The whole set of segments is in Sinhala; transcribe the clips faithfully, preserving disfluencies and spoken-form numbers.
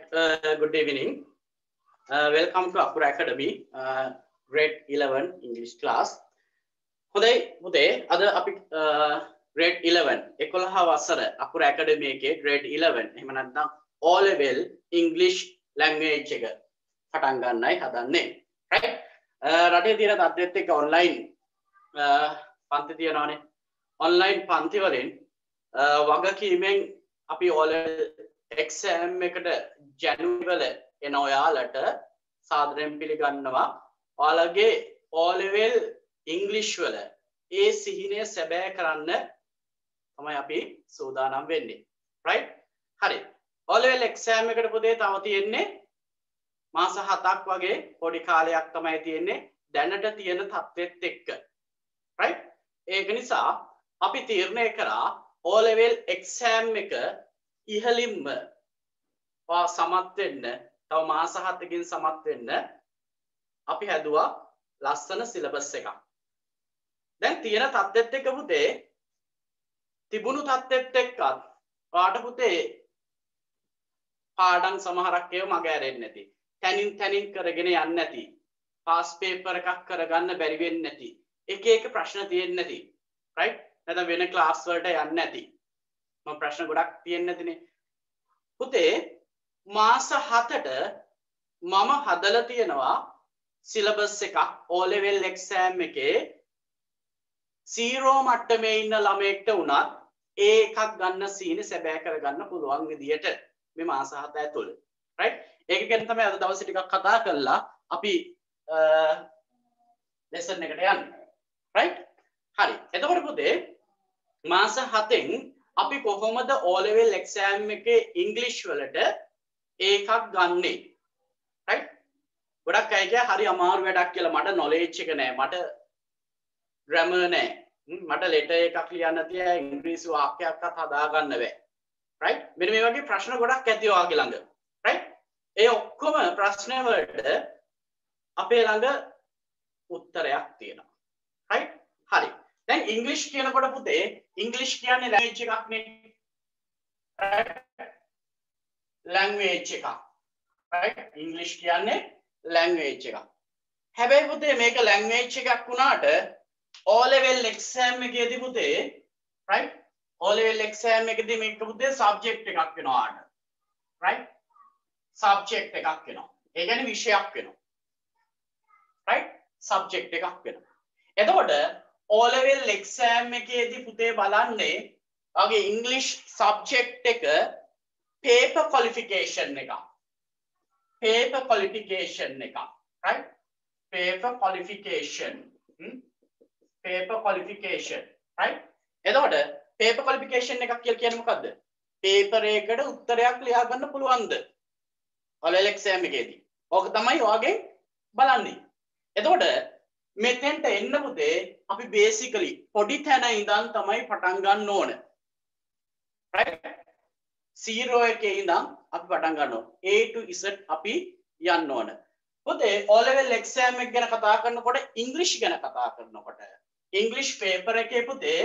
uh, good evening. Uh, welcome to Akura Academy, uh, grade eleven English class. Today, today, ada api uh, grade eleven. Ekolaha wasara Akura Academy ke grade eleven. එහෙම නැත්නම් O level English language එක පටන් ගන්නයි හදන්නේ. Right? රටේ තියෙන තත්ත්වෙත් එක්ක online පන්ති තියනවානේ. Online පන්ති වලින් වගකීමෙන් අපි O level exam එකට January වල එන ඔයාලට සාදරයෙන් පිළිගන්නවා. ඔයාලගේ O level English වල ඒ සිහිනය සැබෑ කරන්න තමයි අපි සූදානම් වෙන්නේ. Right? හරි. O level exam එකට පුතේ තව තියෙන්නේ මාස හතක් වගේ පොඩි කාලයක් තමයි තියෙන්නේ දැනට තියෙන තත්ත්වෙත් එක්ක. Right? ඒක නිසා අපි තීරණය කරා O level exam එක ඉහළින්ම වා සමත් වෙන්න තව මාස හතකින් සමත් වෙන්න අපි හැදුවා ලස්සන සිලබස් එකක්. දැන් තියෙන තත්ත්වෙත් එක්ක පුතේ තිබුණු තත්ත්වෙත් එක්කත් ඔයාට පුතේ පාඩම් සමහරක් ඒවා මග ඇරෙන්නේ නැති. තනින් තනින් කරගෙන යන්නේ නැති. පාස් පේපර් එකක් කරගන්න බැරි වෙන්නේ නැති. එක එක ප්‍රශ්න තියෙන්නේ නැති. right? නැත්නම් වෙන ක්ලාස් වලට යන්නේ නැති. මම ප්‍රශ්න ගොඩක් තියෙන්නේ නැතිනේ. පුතේ මාස හතට මම හදලා තියෙනවා සිලබස් එකක් O level exam එකේ zero මට්ටමේ ඉන්න ළමයෙක්ට උනත් ඒ එකක් ගන්න සීනේ සැබෑ කරගන්න පුළුවන් විදියට මේ මාස හත ඇතුළේ. right? ඒක ගැන තමයි අද දවසේ ටිකක් කතා කරලා අපි lesson එකට යන්නේ. right? හරි. එතකොට පුතේ මාස හතෙන් අපි කොහොමද O level exam එකේ English වලට ඒකක් ගන්නෙ? right? ගොඩක් අය කිය හරි අමාරු වැඩක් කියලා මට knowledge එක නැහැ. මට grammar නැහැ. මට letter එකක් ලියන්න තියා ඉංග්‍රීසි වාක්‍යයක්වත් හදා ගන්න බෑ. right? මෙන්න මේ වගේ ප්‍රශ්න ගොඩක් ඇති ඔයාගේ ළඟ. right? ඒ ඔක්කොම ප්‍රශ්න වලට අපේ ළඟ උත්තරයක් තියෙනවා. right? හරි. දැන් English කියනකොට පුතේ English කියන්නේ language එකක් නේ. right? language එකක්. right? English කියන්නේ language එකක්. හැබැයි පුතේ මේක language එකක් වුණාට O level exam එකේදී පුතේ right? O level exam එකේදී මේක පුතේ subject එකක් වෙනවා. right? subject එකක් වෙනවා. ඒ කියන්නේ විෂයක් වෙනවා. right? subject එකක් වෙනවා. එතකොට O level exam එකේදී පුතේ බලන්නේ ඔයාගේ English subject එක paper qualification එක. paper qualification එක. right? paper qualification. hmm? paper qualification. right? එතකොට paper qualification එකක් කියලා කියන්නේ මොකද්ද? paper එකකට උත්තරයක් ලියා ගන්න පුළුවන්ද? O level exam එකේදී. ඕක තමයි ඔයාගෙන් බලන්නේ. එතකොට මෙතෙන්ට එන්න පුතේ අපි basically පොඩි තැන ඉඳන් තමයි පටන් ගන්න ඕන. right? zero එකේ ඉඳන් අපි පටන් ගන්න ඕන. A to Z අපි යන්න ඕන. පුතේ O level exam එක ගැන කතා කරනකොට English ගැන කතා කරනකොට English paper එකේ පුතේ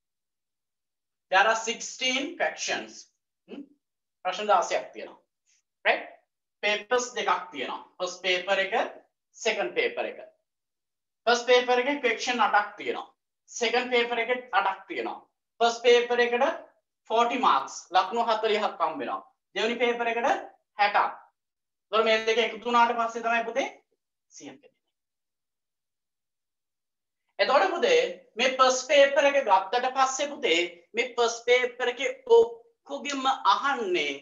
there are sixteen questions. hmm? ප්‍රශ්න දහසක් තියෙනවා. right? papers දෙකක් තියෙනවා. first paper එක second paper එක. first paper එකේ question අටක් තියෙනවා. second paper එකේ අටක් තියෙනවා. first paper එකට forty marks ලකුණු හතළිහක් හම්බ වෙනවා. දෙවෙනි paper එකට හැටක්. ඒතකොට මේ දෙක එකතු වුණාට පස්සේ තමයි පුතේ සියයක් එන්නේ. එතකොට පුතේ මේ first paper එක ගත්තට පස්සේ පුතේ මේ first paper එකේ ඔක්කොගෙම අහන්නේ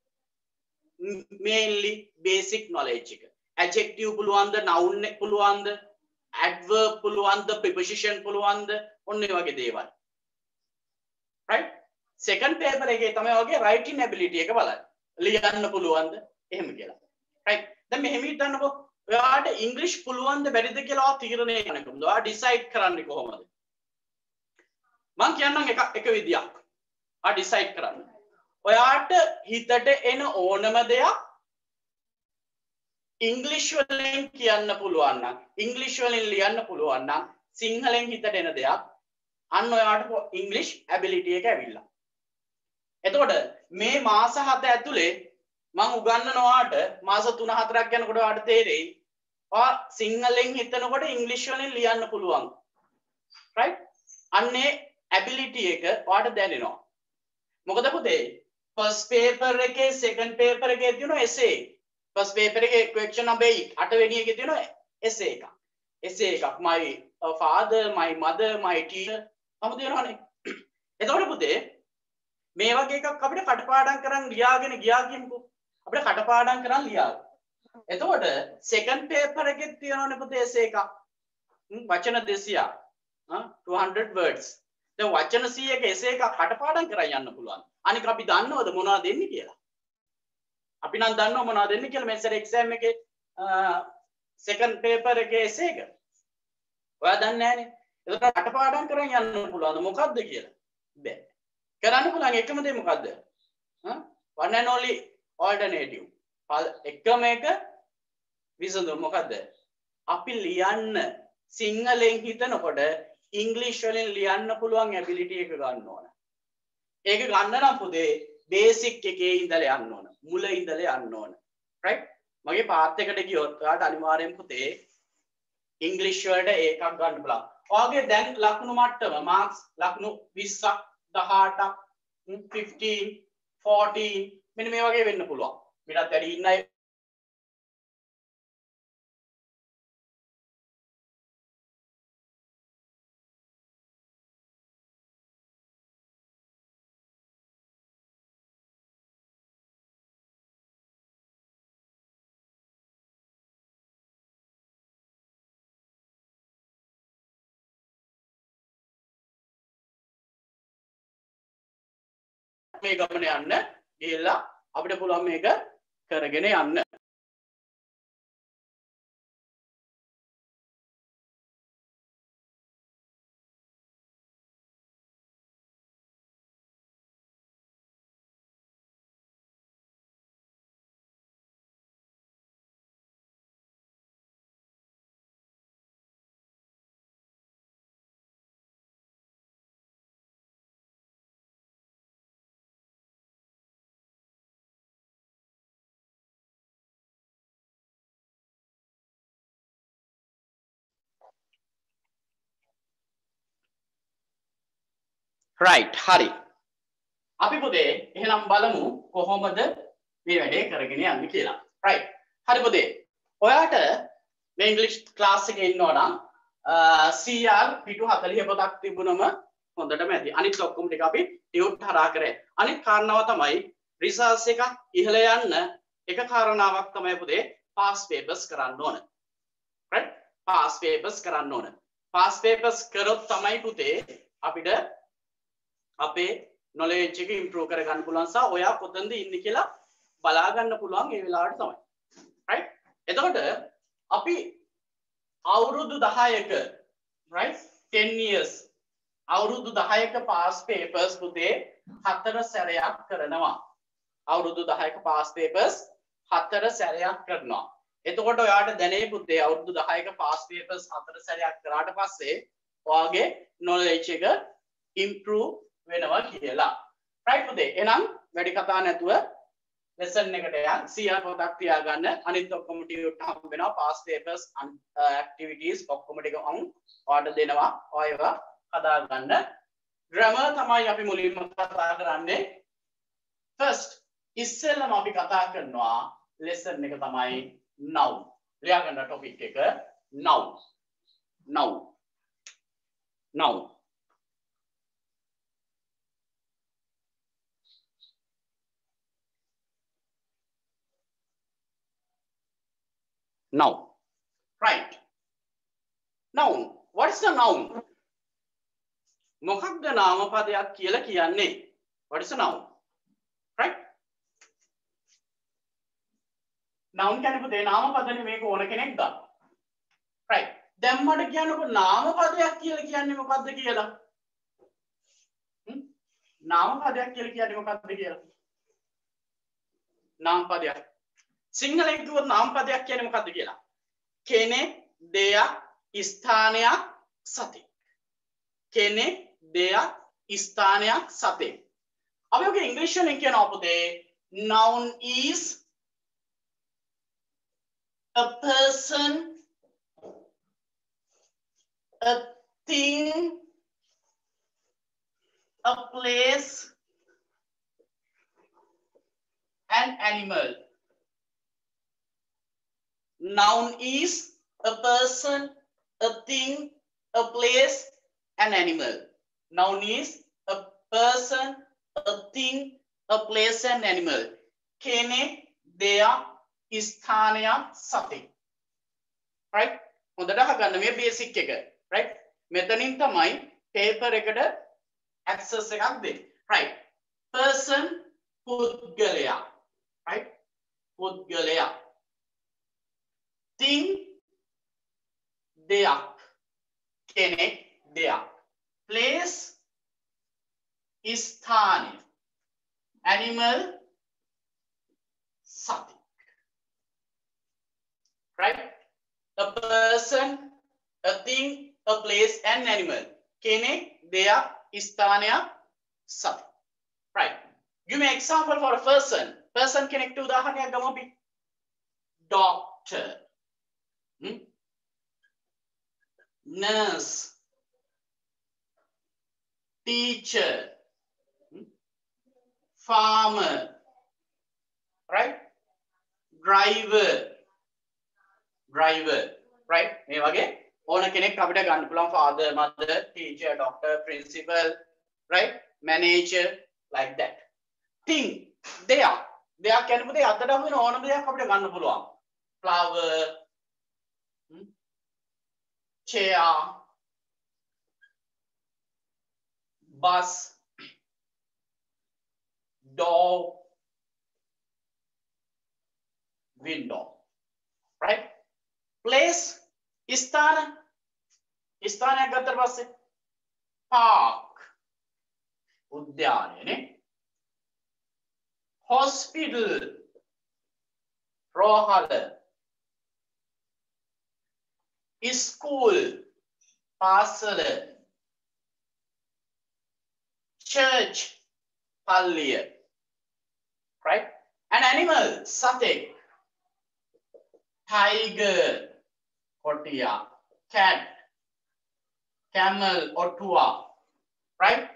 mainly basic knowledge එක. adjective පුළුවන්ද, noun පුළුවන්ද, adverb පුළුවන්ද, preposition පුළුවන්ද, ඔන්න ඒ වගේ දේවල්. right? second paper එකේ තමයි ඔයගේ writing ability එක බලන්න. ලියන්න පුළුවන්ද එහෙම කියලා. right? දැන් මෙහෙම හිතන්නකෝ ඔයාට English පුළුවන්ද බැරිද කියලා ඔයා තීරණය කරන්න කොහොමද? ඔයා decide කරන්නේ කොහොමද? මම කියන්නම් එක එක විදියක්. ඔයා decide කරන්න. ඔයාට හිතට එන ඕනම දෙයක් English වලින් කියන්න පුළුවන් නම් English වලින් ලියන්න පුළුවන් නම් සිංහලෙන් හිතට එන දෙයක් අන්න ඔයාට English ability එක ඇවිල්ලා. එතකොට මේ මාස හත ඇතුලේ මම උගන්වනවාට මාස තුන හතරක් යනකොට ඔයාලට තේරෙයි ඔයා සිංහලෙන් හිතනකොට ඉංග්‍රීසි වලින් ලියන්න පුළුවන් right අන්නේ ability එක ඔයාලට දැනෙනවා මොකද පුතේ first paper එකේ second paper එකේ තියෙන essay first paper එකේ question number eight අට වෙනි එකේ තියෙන essay එකක් essay එකක් my uh, father my mother my teacher අම තියෙනවනේ එතකොට පුතේ මේ වගේ එකක් අපිට කටපාඩම් කරන් ලියාගෙන ගියා කියමුකෝ අපිට කටපාඩම් කරන් ලියා එතකොට second paper එකේ තියෙනවනේ පුතේ essay එකක් වචන දෙසියක් two hundred words දැන් වචන සීයක essay එකක් කටපාඩම් කරන් යන්න පුළුවන් අනික අපි දන්නවද මොනවද දෙන්නේ කියලා අපි නම් දන්නව මොනවද දෙන්නේ කියලා මේ සැර exam එකේ second paper එකේ essay එක ඔයා දන්නේ නැහනේ එතකොට කටපාඩම් කරන් යන්න පුළුවන්ද මොකද්ද කියලා බෑ කරන්න පුළුවන් එකම දේ මොකද්ද one and only alternative එකම එක විසඳුම මොකද්ද අපි ලියන්න සිංහලෙන් හිතනකොට ඉංග්‍රීසි වලින් ලියන්න පුළුවන් ability එක ගන්න ඕන ඒක ගන්න නම් පුතේ බේසික් එකේ ඉඳලා යන්න ඕන මුල ඉඳලා යන්න ඕන right මගේ පාත් එකට ගියොත් ඔයාලට අනිවාර්යෙන් පුතේ ඉංග්‍රීසි වලට ඒකක් ගන්න බලන්න ඔයාගේ දැන් ලකුණු මට්ටම මාක්ස් ලකුණු විස්සක් දහඅටක් fifteen fourteen මෙන්න මේ වගේ වෙන්න පුළුවන් මීටත් වැඩි ඉන්න අය මේ ගමන යන්න ගිහිල්ලා අපිට පුළුවන් මේක කරගෙන යන්න right හරි අපි පුතේ එහෙනම් බලමු කොහොමද මේ වැඩේ කරගෙන යන්නේ කියලා right හරි පුතේ ඔයාට මේ ඉංග්‍රීසි ක්ලාස් එකේ ඉන්නවා නම් C R පිටු forty පොතක් තිබුණම හොඳටම ඇති අනිත් ඔක්කොම ටික අපි ටියුට් හරහා කරේ අනිත් කාරණාව තමයි රිසර්ච් එක ඉහළ යන්න එක කාරණාවක් තමයි පුතේ pass papers කරන්න ඕන right pass papers කරන්න ඕන pass papers කරොත් තමයි පුතේ අපිට අපේ knowledge එක improve කරගන්න පුළුවන් සහ ඔයා කොතනද ඉන්නේ කියලා බලා ගන්න පුළුවන් ඒ වෙලාවට තමයි right එතකොට අපි අවුරුදු දහයක right ten years අවුරුදු දහයක pass papers පුතේ හතර සැරයක් කරනවා අවුරුදු දහයක pass papers හතර සැරයක් කරනවා එතකොට ඔයාට දැනේ පුතේ අවුරුදු දහයක pass papers හතර සැරයක් කරාට පස්සේ ඔයාගේ knowledge එක improve වෙනවා කියලා right පුතේ එහෙනම් වැඩි කතා නැතුව lesson එකට යන්න C R පොතක් තියාගන්න අනිත් ඔක්කොම ටියුට් හම්බ වෙනවා pass papers activities ඔක්කොම ටික මම ඔයාලට දෙනවා ඔයවා හදා ගන්න grammar තමයි අපි මුලින්ම කතා කරන්නේ first ඉස්සෙල්ලම අපි කතා කරනවා lesson එක තමයි noun ලියා ගන්න topic එක noun noun noun noun right noun what is the noun මොකක්ද නාමපදයක් කියලා කියන්නේ what is the noun right noun කියන්නේ පුතේ නාමපදනේ මේක ඕන කෙනෙක් ගන්න right දැන් මට කියන්නකො නාමපදයක් කියලා කියන්නේ මොකක්ද කියලා හ්ම් නාමපදයක් කියලා කියන්නේ මොකක්ද කියලා නාමපදයක් සිංහලෙන් කිව්වොත් නාමපදයක් කියන්නේ මොකක්ද කියලා කෙනෙක් දෙයක් ස්ථානයක් සතෙක් කෙනෙක් දෙයක් ස්ථානයක් සතෙක් අපි ඔක ඉංග්‍රීසි වලින් කියනවා පුතේ noun is a person, a thing, a place, an animal. Noun is a person, a thing, a place, an animal. Noun is a person, a thing, a place, an animal. Kene, deya, isthānaya, sati. Right? හොඳට අහගන්න මේ බේසික් එක. Right? මෙතනින් තමයි paper එකට access එකක් දෙන්නේ. Right? Person, පුද්ගලයා. Right? පුද්ගලයා. Thing, දෙයක්. කෙනෙක්, දෙයක්. Place, ස්ථානය. Animal, සති. Right? A person, a thing, a place, and animal. Kenek, deyak, isthanayak, sati. Right. Give me an example for a person. Person kenek to udahanayak gamu අපි. Doctor. Hmm? Nurse. Teacher. Hmm? Farmer. Right? Driver. Driver, right? මේ වගේ ඕන කෙනෙක් අපිට ගන්න පුළුවන් father, mother, teacher, doctor, principal, right? Manager, like that. Thing, දෙයක්. දෙයක් කියන්නේ පුතේ අතට අහු වෙන ඕනම දෙයක් අපිට ගන්න පුළුවන්. Flower, hmm? chair, bus, door, window, right? Place, ස්ථාන ස්ථානයක් ගත්තට පස්සේ park උද්‍යානයනේ. Hospital රෝහල. School පාසල. Church පල්ලිය. Right? An animal සතෙක්. Tiger, කොටියා, cat, camel, ඔටුවා, right?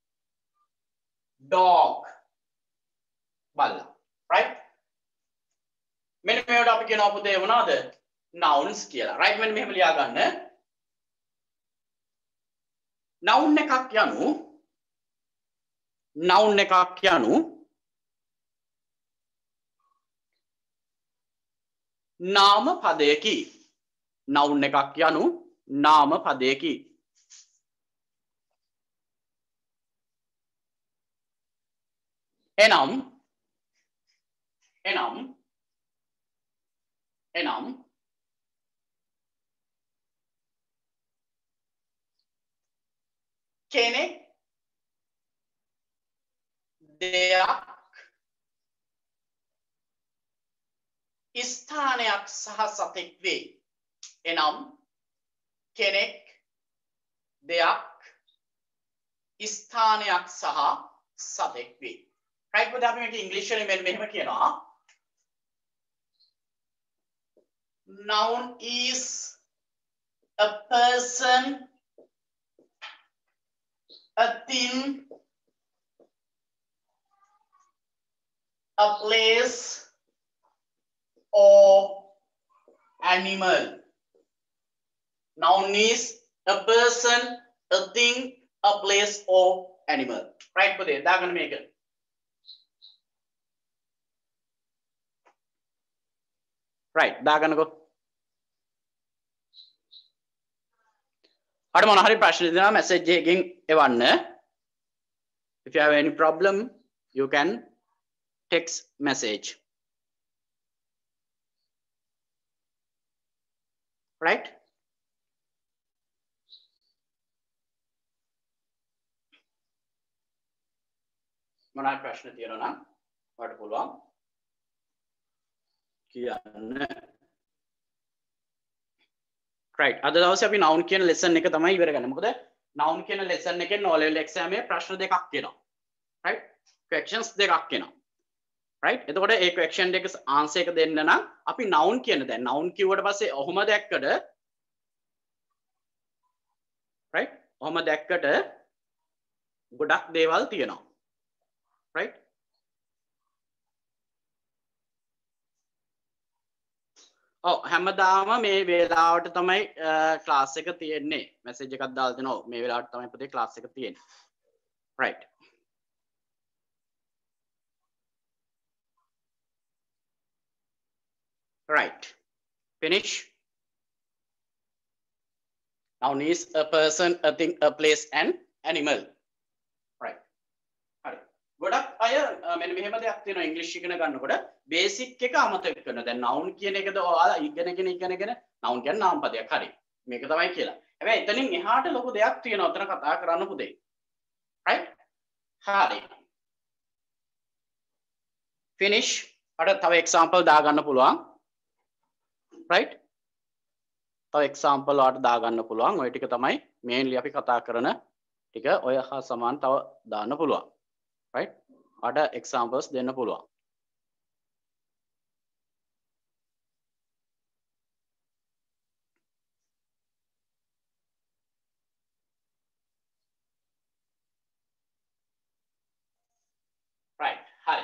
Dog, බල්ලා, right? මෙන්න මේවට අපි කියනවා පුතේ මොනවද? Nouns කියලා. right? මෙන්න මෙහෙම ලියා ගන්න. Noun එකක් යනු noun එකක් යනු නාම පදයකි. noun එකක් යනු නාම පදයකි. එනම් එනම් එනම් කෙනෙක් දෙයක් ස්ථානයක් සහ සතෙක් වේ. එනම් කෙනෙක් දෙයක් ස්ථානයක් සහ සතෙක් වේ. right? පුතේ අපි මේක ඉංග්‍රීසි වලින් මෙන්න මෙහෙම කියනවා. Noun is a person, a thing, a place, or animal. Noun is a person, a thing, a place, or animal. Right? පුතේ දාගන්න මේක. right දාගන්නකෝ. අර මොන හරි ප්‍රශ්න දෙනවා message එකකින් එවන්න. if you have any problem you can text message. right? මොනවා ප්‍රශ්න තියෙනවා නම් ඔයාලට පුළුවන් කියන්න. right අද දවසේ අපි noun කියන lesson එක තමයි ඉවර කරන්නේ. මොකද noun කියන lesson එකෙන් O level exam එකේ ප්‍රශ්න දෙකක් එනවා. right? questions දෙකක් එනවා. right එතකොට ඒ question එක answer එක දෙන්න නම් අපි noun කියන දැන් noun කිව්වට පස්සේ ඔහොම දැක්කද right ඔහොම දැක්කට ගොඩක් දේවල් තියෙනවා right ඔව් හැමදාම මේ වෙලාවට තමයි ක්ලාස් එක තියෙන්නේ මැසේජ් එකක් දාලා දෙනවා මේ වෙලාවට තමයි පුතේ ක්ලාස් එක තියෙන්නේ right right finish noun is a person a thing a place and animal right හරි ගොඩක් අය මෙන්න මෙහෙම දෙයක් තියෙනවා ඉංග්‍රීසි ඉගෙන ගන්නකොට බේසික් එක අමතක කරනවා දැන් noun කියන එකද ඔයාලා ඉගෙනගෙන ඉගෙනගෙන noun කියන්නේ නාම පදයක් හරි මේක තමයි කියලා හැබැයි එතනින් එහාට ලොකු දෙයක් තියෙනවා උතන කතා කරන්න පුතේ right හරි finish අර තව example දාගන්න පුළුවන් right තව example වලට දාගන්න පුළුවන් ඔය ටික තමයි mainly අපි කතා කරන ටික ඔය හා සමාන තව දාන්න පුළුවන් right අර examples දෙන්න පුළුවන් right හරි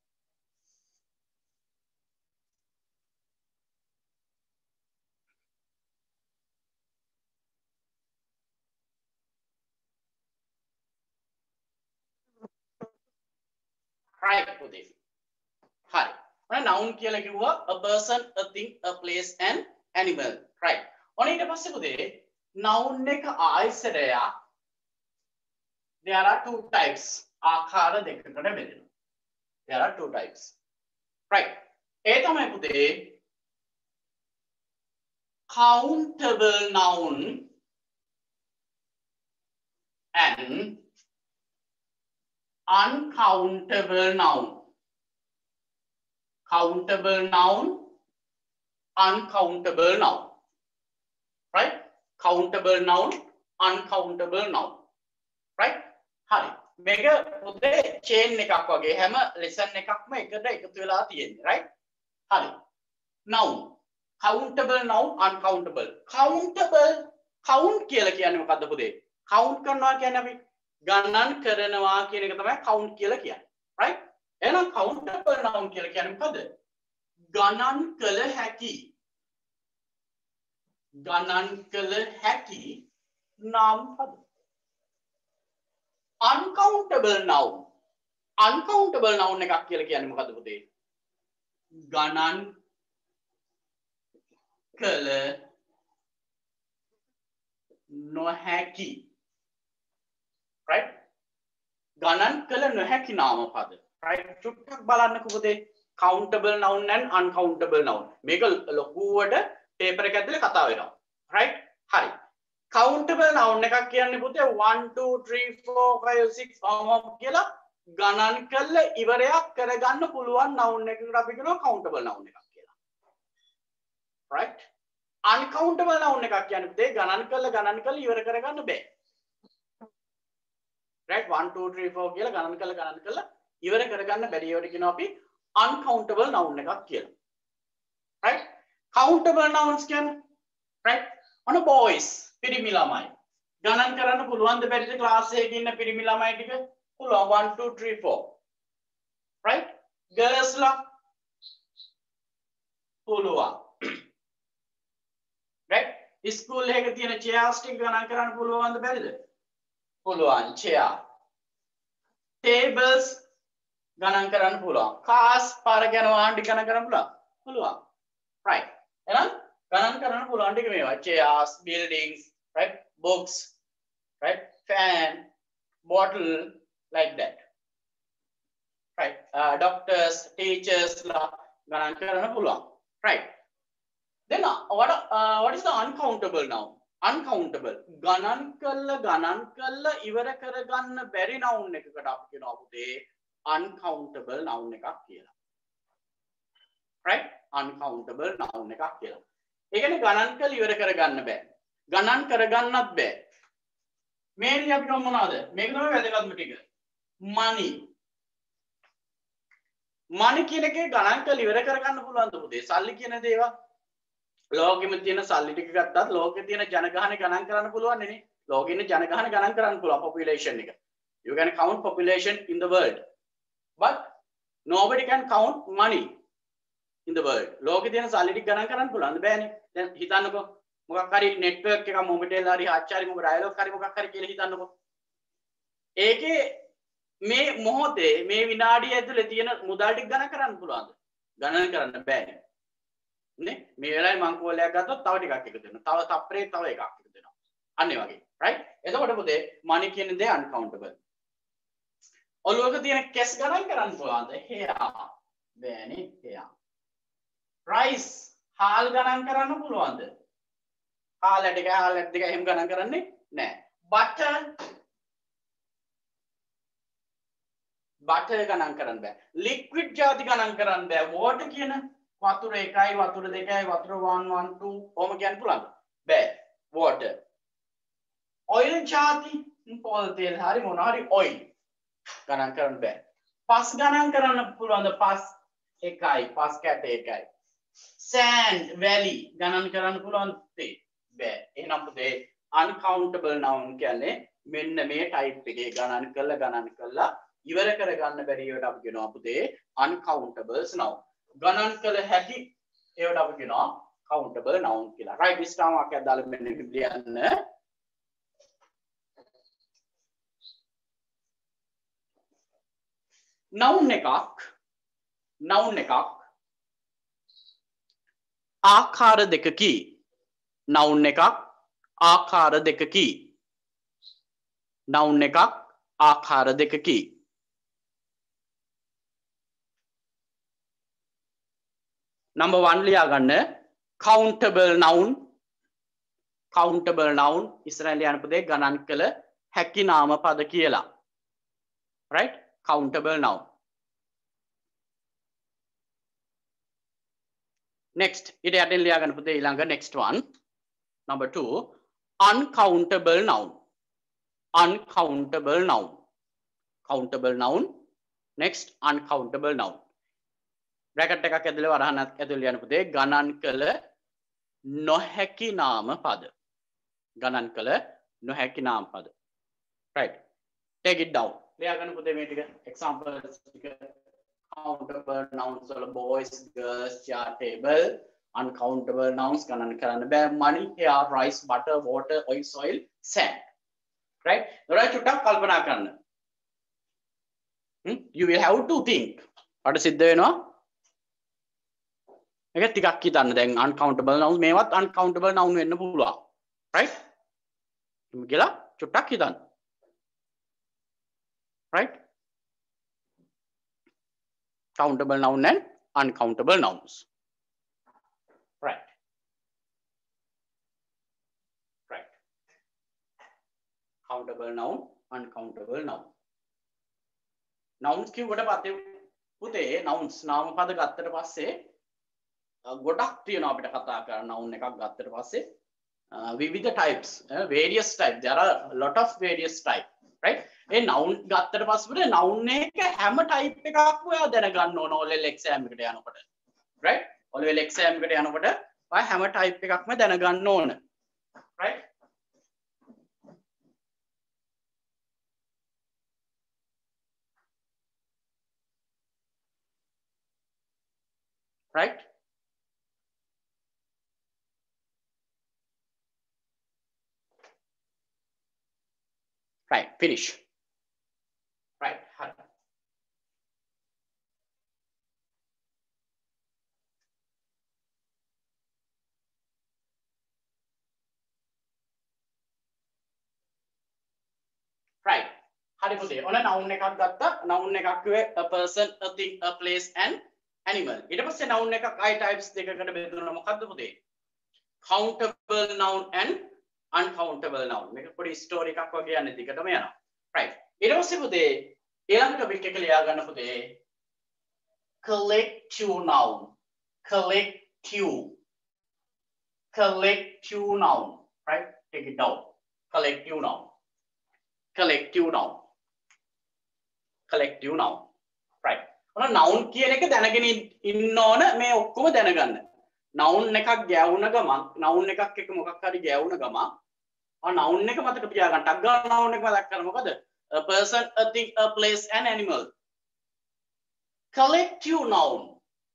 right පුතේ හරි ඔන්න noun කියලා කිව්වා a person a thing a place and animal right ඔන්න ඊට පස්සේ පුතේ noun එක ආයසරයක් there are two types ආකාර දෙකකට බෙදෙනවා there are two types right ඒ තමයි පුතේ countable noun and uncountable noun countable noun uncountable noun right countable noun uncountable noun right හරි මේක පුතේ chain එකක් වගේ හැම lesson එකක්ම එකට එකතු වෙලා තියෙන්නේ right හරි noun countable noun uncountable countable count කියලා කියන්නේ මොකද්ද පුතේ count කරනවා කියන්නේ අපි ගණන් කරනවා කියන එක තමයි count කියලා කියන්නේ right එහෙනම් countable noun කියලා කියන්නේ මොකද ගණන් කළ හැකි ගණන් කළ හැකි නාම පද uncountable noun uncountable noun එකක් කියලා කියන්නේ මොකද්ද පුතේ ගණන් කළ නොහැකි right ගණන් කළ නොහැකි නාම පද right චුට්ටක් බලන්නකෝ පුතේ countable noun and uncountable noun මේක ලොකුවට paper එක ඇතුලේ කතා වෙනවා right හරි countable noun එකක් කියන්නේ පුතේ one two three four five six ඔහොම කියලා ගණන් කළ ඉවරයක් කරගන්න පුළුවන් noun එකකට අපි කියනවා countable noun එකක් කියලා right uncountable noun එකක් කියන්නේ පුතේ ගණන් කළ ගණන් කළ ඉවර කරගන්න බෑ right one two three four කියලා ගණන් කළ ගණන් කළ ඉවර කරගන්න බැරි ඒවට කියනවා අපි uncountable noun එකක් කියලා right countable nouns කියන්නේ right on a boys පිරිමි ළමයි ගණන් කරන්න පුළුවන් ද බැරිද ක්ලාස් එකේ ඉන්න පිරිමි ළමයි ටික පුළුවන් one two three four right girls ලා පුළුවන් right school එකේ තියෙන chairs ටික ගණන් කරන්න පුළුවන් ද බැරිද පුළුවන් chair tables ගණන් කරන්න පුළුවන් cars පාර යන වාහන ටික ගණන් කරන්න පුළුවන් පුළුවන් right එහෙනම් ගණන් කරන්න පුළුවන් ටික මේවා chairs buildings right books right fan bottle like that right uh, doctors teachers la ගණන් කරන්න පුළුවන් right then uh, what uh, what is the uncountable noun uncountable ගණන් කළ ගණන් කළ ඉවර කරගන්න බැරි noun එකකට අපි කියනවා පුතේ uncountable noun එකක් කියලා right uncountable noun එකක් කියලා ඒ කියන්නේ ගණන් කළ ඉවර කරගන්න බෑ ගණන් කරගන්නත් බෑ මේන්ලි අපි මොනවද මේක තමයි වැදගත්ම ටික money money කියන එකේ ගණන් කරලා ඉවර කරගන්න පුළුවන් දුපුතේ. සල්ලි කියන දේවා ලෝකෙම තියෙන සල්ලි ටික ගත්තත් ලෝකේ තියෙන ජනගහනය ගණන් කරන්න පුළුවන් නේ. ලෝකෙ ඉන්න ජනගහනය ගණන් කරන්න පුළුවන් population එක. You can count population in the world. But nobody can count money in the world. ලෝකෙ තියෙන සල්ලි ටික ගණන් කරන්න පුළුවන්ද? බෑනේ. දැන් හිතන්නකෝ මොකක් හරි network එකක් මොබිටෙල් හරි ආච්චාරි මොකක් dialog හරි මොකක් හරි කියලා හිතන්නකෝ. ඒකේ මේ මොහොතේ මේ විනාඩිය ඇතුලේ තියෙන මුදල් ටික ගණන් කරන්න පුළුවන්ද? ගණන් කරන්න බෑනේ. නේ? මේ වෙලාවේ මං කෝලයක් ගත්තොත් තව ටිකක් එකතු වෙනවා. තව තප්පරේ තව එකක් එකතු වෙනවා. අන්න ඒ වගේ. right? එතකොට පුතේ money කියන දේ uncountable. ඔළුවක තියෙන කැස් ගණන් කරන්න පුළුවන්ද? here. බෑනේ here. rice හාල් ගණන් කරන්න පුළුවන්ද? හාල් ටික හාල් ටික එහෙම ගණන් කරන්නේ නැහැ. butter butter ගණන් කරන්න බෑ. liquid ಜಾති ගණන් කරන්න බෑ. water කියන වතුර එකයි වතුර දෙකයි වතුර one one two ඔහොම කියන්න පුළුවන්ද? බෑ. water. oil ಜಾති පොල් තෙල් හරි මොන හරි oil ගණන් කරන්න බෑ. පස් ගණන් කරන්න පුළුවන්ද? පස් එකයි පස් කැට එකයි. sand valley ගණන් කරන්න පුළුවන්ද? බෑ. එහෙනම් පුතේ uncountable noun කියන්නේ මෙන්න මේ type එකේ ගණන් කරලා ගණන් කරලා ඉවර කරගන්න බැරි ඒවට අපි කියනවා පුතේ uncountables noun. ගණන් කළ හැකි ඒවට අපි කියනවා countable noun කියලා. right විස්තරම වාක්‍යයක් දාලා මෙන්න ලියන්න. noun එකක් noun එකක් ආකාර දෙකකි. noun එකක් ආකාර දෙකකි. noun එකක් ආකාර දෙකකි. number one ලියා ගන්න countable noun countable noun ඉස්සරහින් ලියන්න පුතේ ගණන් කළ හැකි නාම පද කියලා. right countable noun. next ඊට යටින් ලියා ගන්න පුතේ ඊළඟ next one number two uncountable noun uncountable noun countable noun next uncountable noun bracket එකක් ඇතුලේ වරහණක් ඇතුලේ ලියන්න පුතේ ගණන් කළ නොහැකි නාම පද ගණන් කළ නොහැකි නාම පද. right take it down ලියා ගන්න පුතේ මේ ටික examples ටික countable nouns වල boys girls chair table uncountable nouns ගණන් කරන්න බෑ money hair rice butter water oil soil sand. right right චුට්ටක් කල්පනා කරන්න. hmm? you will have to think what සිද්ධ වෙනවා මේක ටිකක් හිතන්න. දැන් uncountable nouns මේවත් uncountable noun වෙන්න පුළුවන්. right එහෙම කියලා චුට්ටක් හිතන්න. right countable noun and uncountable nouns. right right countable noun uncountable noun nouns කිව්වට පස්සේ පුතේ nouns නාම පද ගත්තට පස්සේ ගොඩක් තියෙනවා අපිට කතා කරන්න. noun එකක් ගත්තට පස්සේ විවිධ types various types there are a lot of various type. right A noun ගත්තට පස්සේ noun එක හැම type එකක්ම ඔයා දැනගන්න ඕන O level exam එකට යනකොට. right O level exam එකට යනකොට ඔයා හැම type එකක්ම දැනගන්න ඕන. right right right finish. right right හරි පුතේ ඔන්න noun එකක් ගත්තා. noun එකක් කිව්වේ a person a thing a place and animal. ඊට පස්සේ noun එකක් I types දෙකකට බෙදුණා. මොකද්ද පුතේ? countable noun and uncountable noun. මේක පොඩි ස්ටෝරි එකක් වගේ යන්නේ දිගටම යනවා. right ඊට පස්සේ පුතේ ඊළඟ ටොපික් එක ලියා ගන්න පුතේ collective noun collective collective noun. right take it down collective noun collective noun collective noun. right ඔන්න noun කියන එක දැනගෙන ඉන්න ඕන මේ ඔක්කොම දැනගන්න. noun එකක් ගෑවුන ගමන් noun එකක් එක්ක මොකක් හරි ගෑවුන ගමන් ආ noun එක මතක තියාගන්න. ටක් ගාලා noun එක මතක් කරගන්න. මොකද a person, a thing, a place, an animal. Collective noun.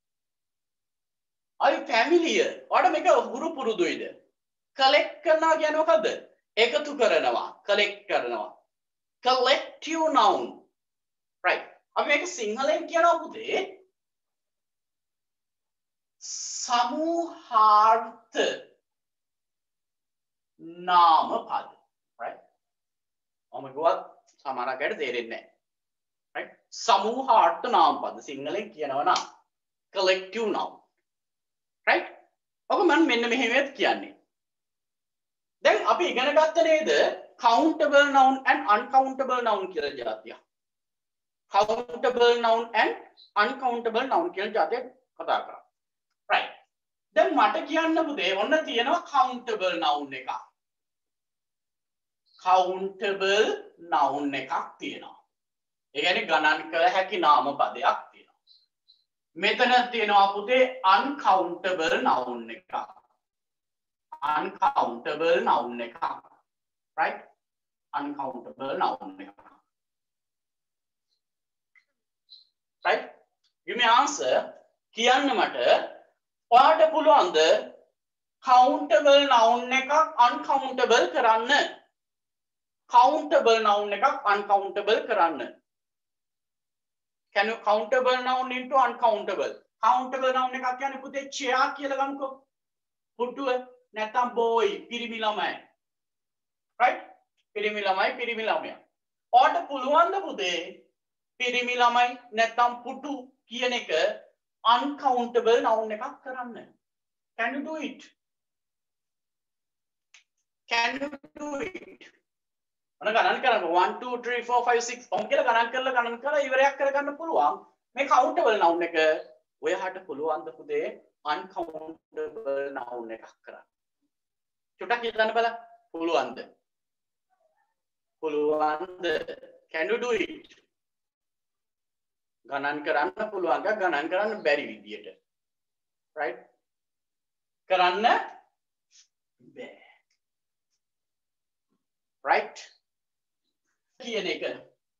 Are you familiar? ඔයාලට මේක හුරු පුරුදුයිද? collect කරනවා කියන්නේ මොකද්ද? එකතු කරනවා, collect කරනවා. collective noun. Right. අපි මේක සිංහලෙන් කියනවා පුතේ समूहार्थ नाम पद. Right. ඔම ගුවත් සමහරකට තේරෙන්නේ නැහැ. Right. समूहार्थ नाम पद සිංහලෙන් කියනවා නම් collective noun. Right. ඔක මම මෙන්න මෙහෙමත් කියන්නේ. දැන් අපි ඉගෙන ගත්ත නේද countable noun and uncountable noun කියලා જાතියක්. countable noun and uncountable noun කියලා જાතියක් කතා කරා. right. දැන් මට කියන්න පුතේ ඔන්න තියෙනවා countable noun එකක්. countable noun එකක් තියෙනවා. ඒ කියන්නේ ගණන් කළ හැකි නාම පදයක් තියෙනවා. මෙතන තියෙනවා පුතේ uncountable noun එකක්. uncountable noun එකක්. right. uncountable noun එකක්. right. give me answer. කියන්න මට ඔයාට පුළුවන්ද countable noun එකක් uncountable කරන්න? countable noun එකක් uncountable කරන්න. can you countable noun into uncountable? countable noun එකක් කියන්නේ පුතේ chair කියලා ගමුකෝ. පුටුව නැත්නම් boy පිරිමි ළමයි. right. පිරිමි ළමයි පිරිමි ළමයා. ඔයාට පුළුවන්ද පුතේ පිරිමි ළමයි නැත්නම් පුටු කියන එක uncountable noun එකක් කරන්න? can you do it? can you do it? ඔන්න ගණන් කරන්න one two three four five six ඔම් කියලා ගණන් කරලා ගණන් කරලා ඉවරයක් කරගන්න පුළුවන්. මේ countable noun එක ඔයාට පුළුවන්ද පුතේ uncountable noun එකක් කරන්න? චුට්ටක් හිතන්න බලන්න. පුළුවන්ද? පුළුවන්ද? can you do it? ගණන් කරන්න පුළුවන් එක ගණන් කරන්න බැරි විදියට. right. කරන්න බෑ. right. කියන එක.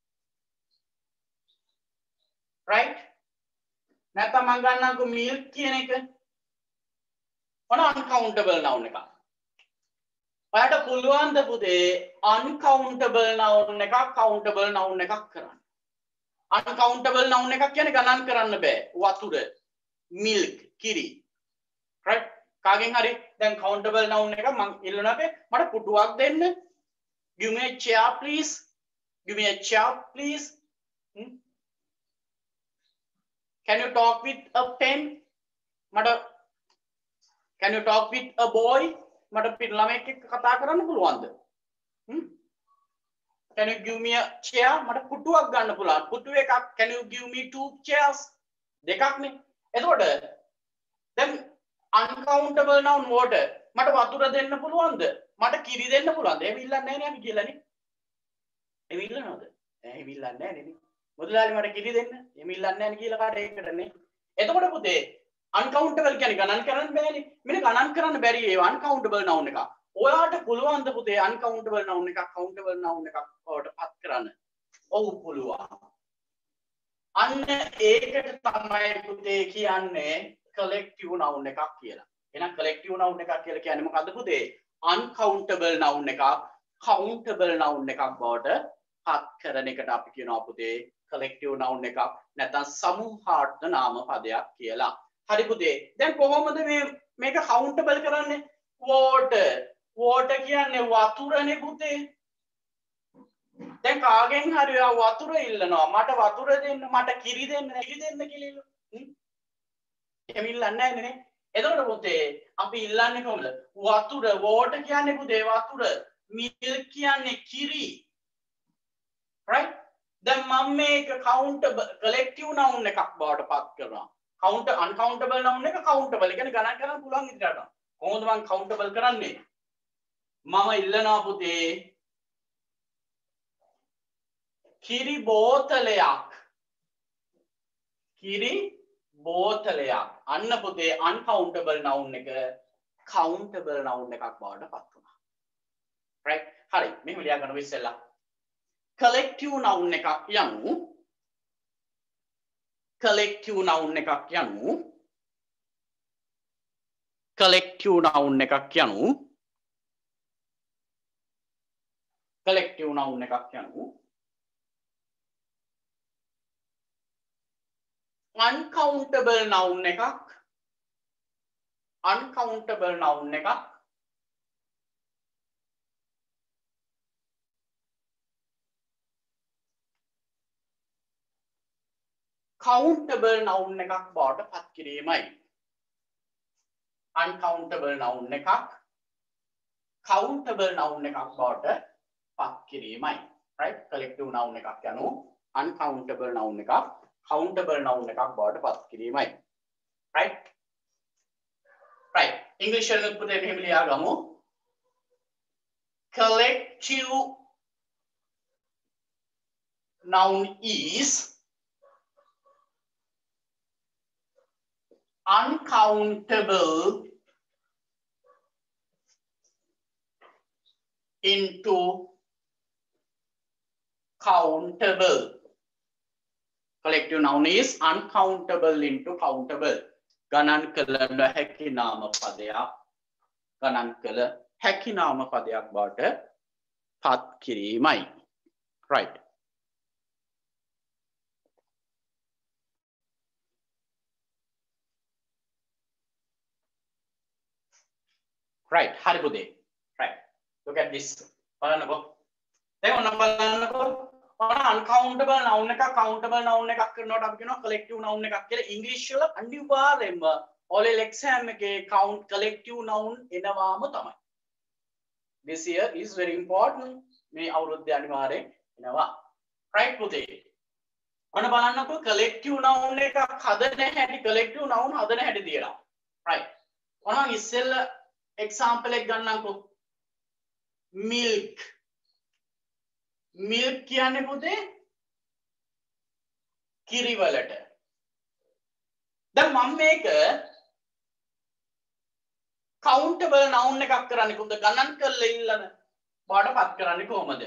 right. නැත්නම් මම ගන්නම්කො milk කියන එක. ඔන්න uncountable noun එකක්. ඔයාට පුළුවන් ද පුතේ uncountable noun එකක් countable noun එකක් කරන්න? uncountable noun එකක් කියන්නේ ගණන් කරන්න බෑ. වතුර, milk, කිරි. right. කාගෙන් හරි දැන් countable noun එක මම ඉල්ලනවා අපේ මට පුටුවක් දෙන්න. give me a chair please. give me a chair please. hmm? can you talk with a pen? මට can you talk with a boy? මට පිට ළමෙක් එක්ක කතා කරන්න පුළුවන්ද? hmm? can you give me a chair? මට පුටුවක් ගන්න පුළුවන්. පුටුව එකක්. can you give me two chairs? දෙකක් නේ. එතකොට දැන් uncountable noun water මට වතුර දෙන්න පුළුවන්ද? මට කිරි දෙන්න පුළුවන්ද? එහෙම ඉල්ලන්නේ නැහැ නේ අපි කියලානේ. එහෙම ඉල්ලනවද? එහෙම ඉල්ලන්නේ නැහැ නේ. මුදලාලි මට කිරි දෙන්න. එහෙම ඉල්ලන්නේ නැහැ නේ කියලා කාට ඒකටනේ. එතකොට පුතේ uncountable කියන්නේ ගණන් කරන්න බෑනේ. මෙන්න ගණන් කරන්න බැරි ඒ uncountable noun එක. ඔයාට පුළුවන් ද පුතේ uncountable noun එකක් countable noun එකක් බවට පත් කරන්න? ඔව් පුළුවන්. අන්න ඒකට තමයි පුතේ කියන්නේ collective noun එකක් කියලා. එහෙනම් collective noun එකක් කියලා කියන්නේ මොකද්ද පුතේ? uncountable noun එකක් countable noun එකක් බවට පත් කරන එකට අපි කියනවා පුතේ collective noun එකක් නැත්නම් සමූහාර්ථ නාම පදයක් කියලා. හරි පුතේ. දැන් කොහොමද මේ මේක countable කරන්නේ? water. water කියන්නේ වතුරනේ පුතේ. දැන් කාගෙන් හරි වතුර ඉල්ලනවා. මට වතුර දෙන්න, මට කිරි දෙන්න, කිරි දෙන්න කියලා. එහෙම ඉල්ලන්නේ නැහැ නේ. එතකොට පුතේ අපි ඉල්ලන්නේ කොහොමද? වතුර. water කියන්නේ පුතේ වතුර. milk කියන්නේ කිරි. right. දැන් මම මේක countable collective noun එකක් බවට පත් කරනවා. count uncountable noun එක countable. ඒ කියන්නේ ගණන් කරන්න පුළුවන් විදිහට. කොහොමද මම countable කරන්නේ? මම ඉල්ලනවා පුතේ කිරි බෝතලයක්. කිරි බෝතලයක්. අන්න පුතේ uncountable noun එක countable noun එකක් බවට පත් වුණා. right හරි මෙහෙම ලියා ගන්න ඉස්සෙල්ලා collective noun එකක් යමු. collective noun එකක් යමු. collective noun එකක් යමු. collective noun එකක් යමු. uncountable noun එකක් uncountable noun එකක් countable noun එකක් බවට පත් කිරීමයි. uncountable noun එකක් countable noun එකක් බවට පත් කිරීමයි. right collective noun එකක් යනු uncountable noun එකක් countable noun එකක් බවට පත් කිරීමයි. right right english එකෙන් පුතේ මෙහෙම ලියා ගමු. collective noun is uncountable into countable. collective noun is uncountable into countable. ගණන් කළ නොහැකි නාම පදයක් ගණන් කළ හැකි නාම පදයක් බවට පත් කිරීමයි. right right hari පුතේ right look at this බලන්නකෝ දැන් ඔන්න බලන්නකෝ ඔන්න uncountable noun එකක් countable noun එකක් කරනකොට අපි කියනවා collective noun එකක් කියලා. ඉංග්‍රීසි වල අනිවාර්යයෙන්ම ඔලෙල් exam එකේ count collective noun එනවාම තමයි. this year is very important. මේ අවුරුද්දේ අනිවාර්යෙන් එනවා. right පුතේ ඔන්න බලන්නකෝ collective noun එකක් හදන හැටි collective noun හදන හැටි දියනවා. right ඔන්න මම ඉස්සෙල්ලා example එක ගන්නම්කෝ. milk milk කියන්නේ පුතේ කිරි වලට. දැන් මම මේක countable noun එකක් කරන්නේ කොහොමද? ගණන් කරලා ඉල්ලන බාටපත් කරන්නේ කොහොමද?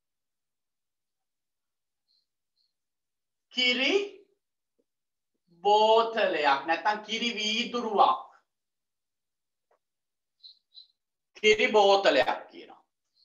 කිරි බෝතලයක් නැත්නම් කිරි වීදුරුවක්. කිරි බෝතලයක් කියනවා.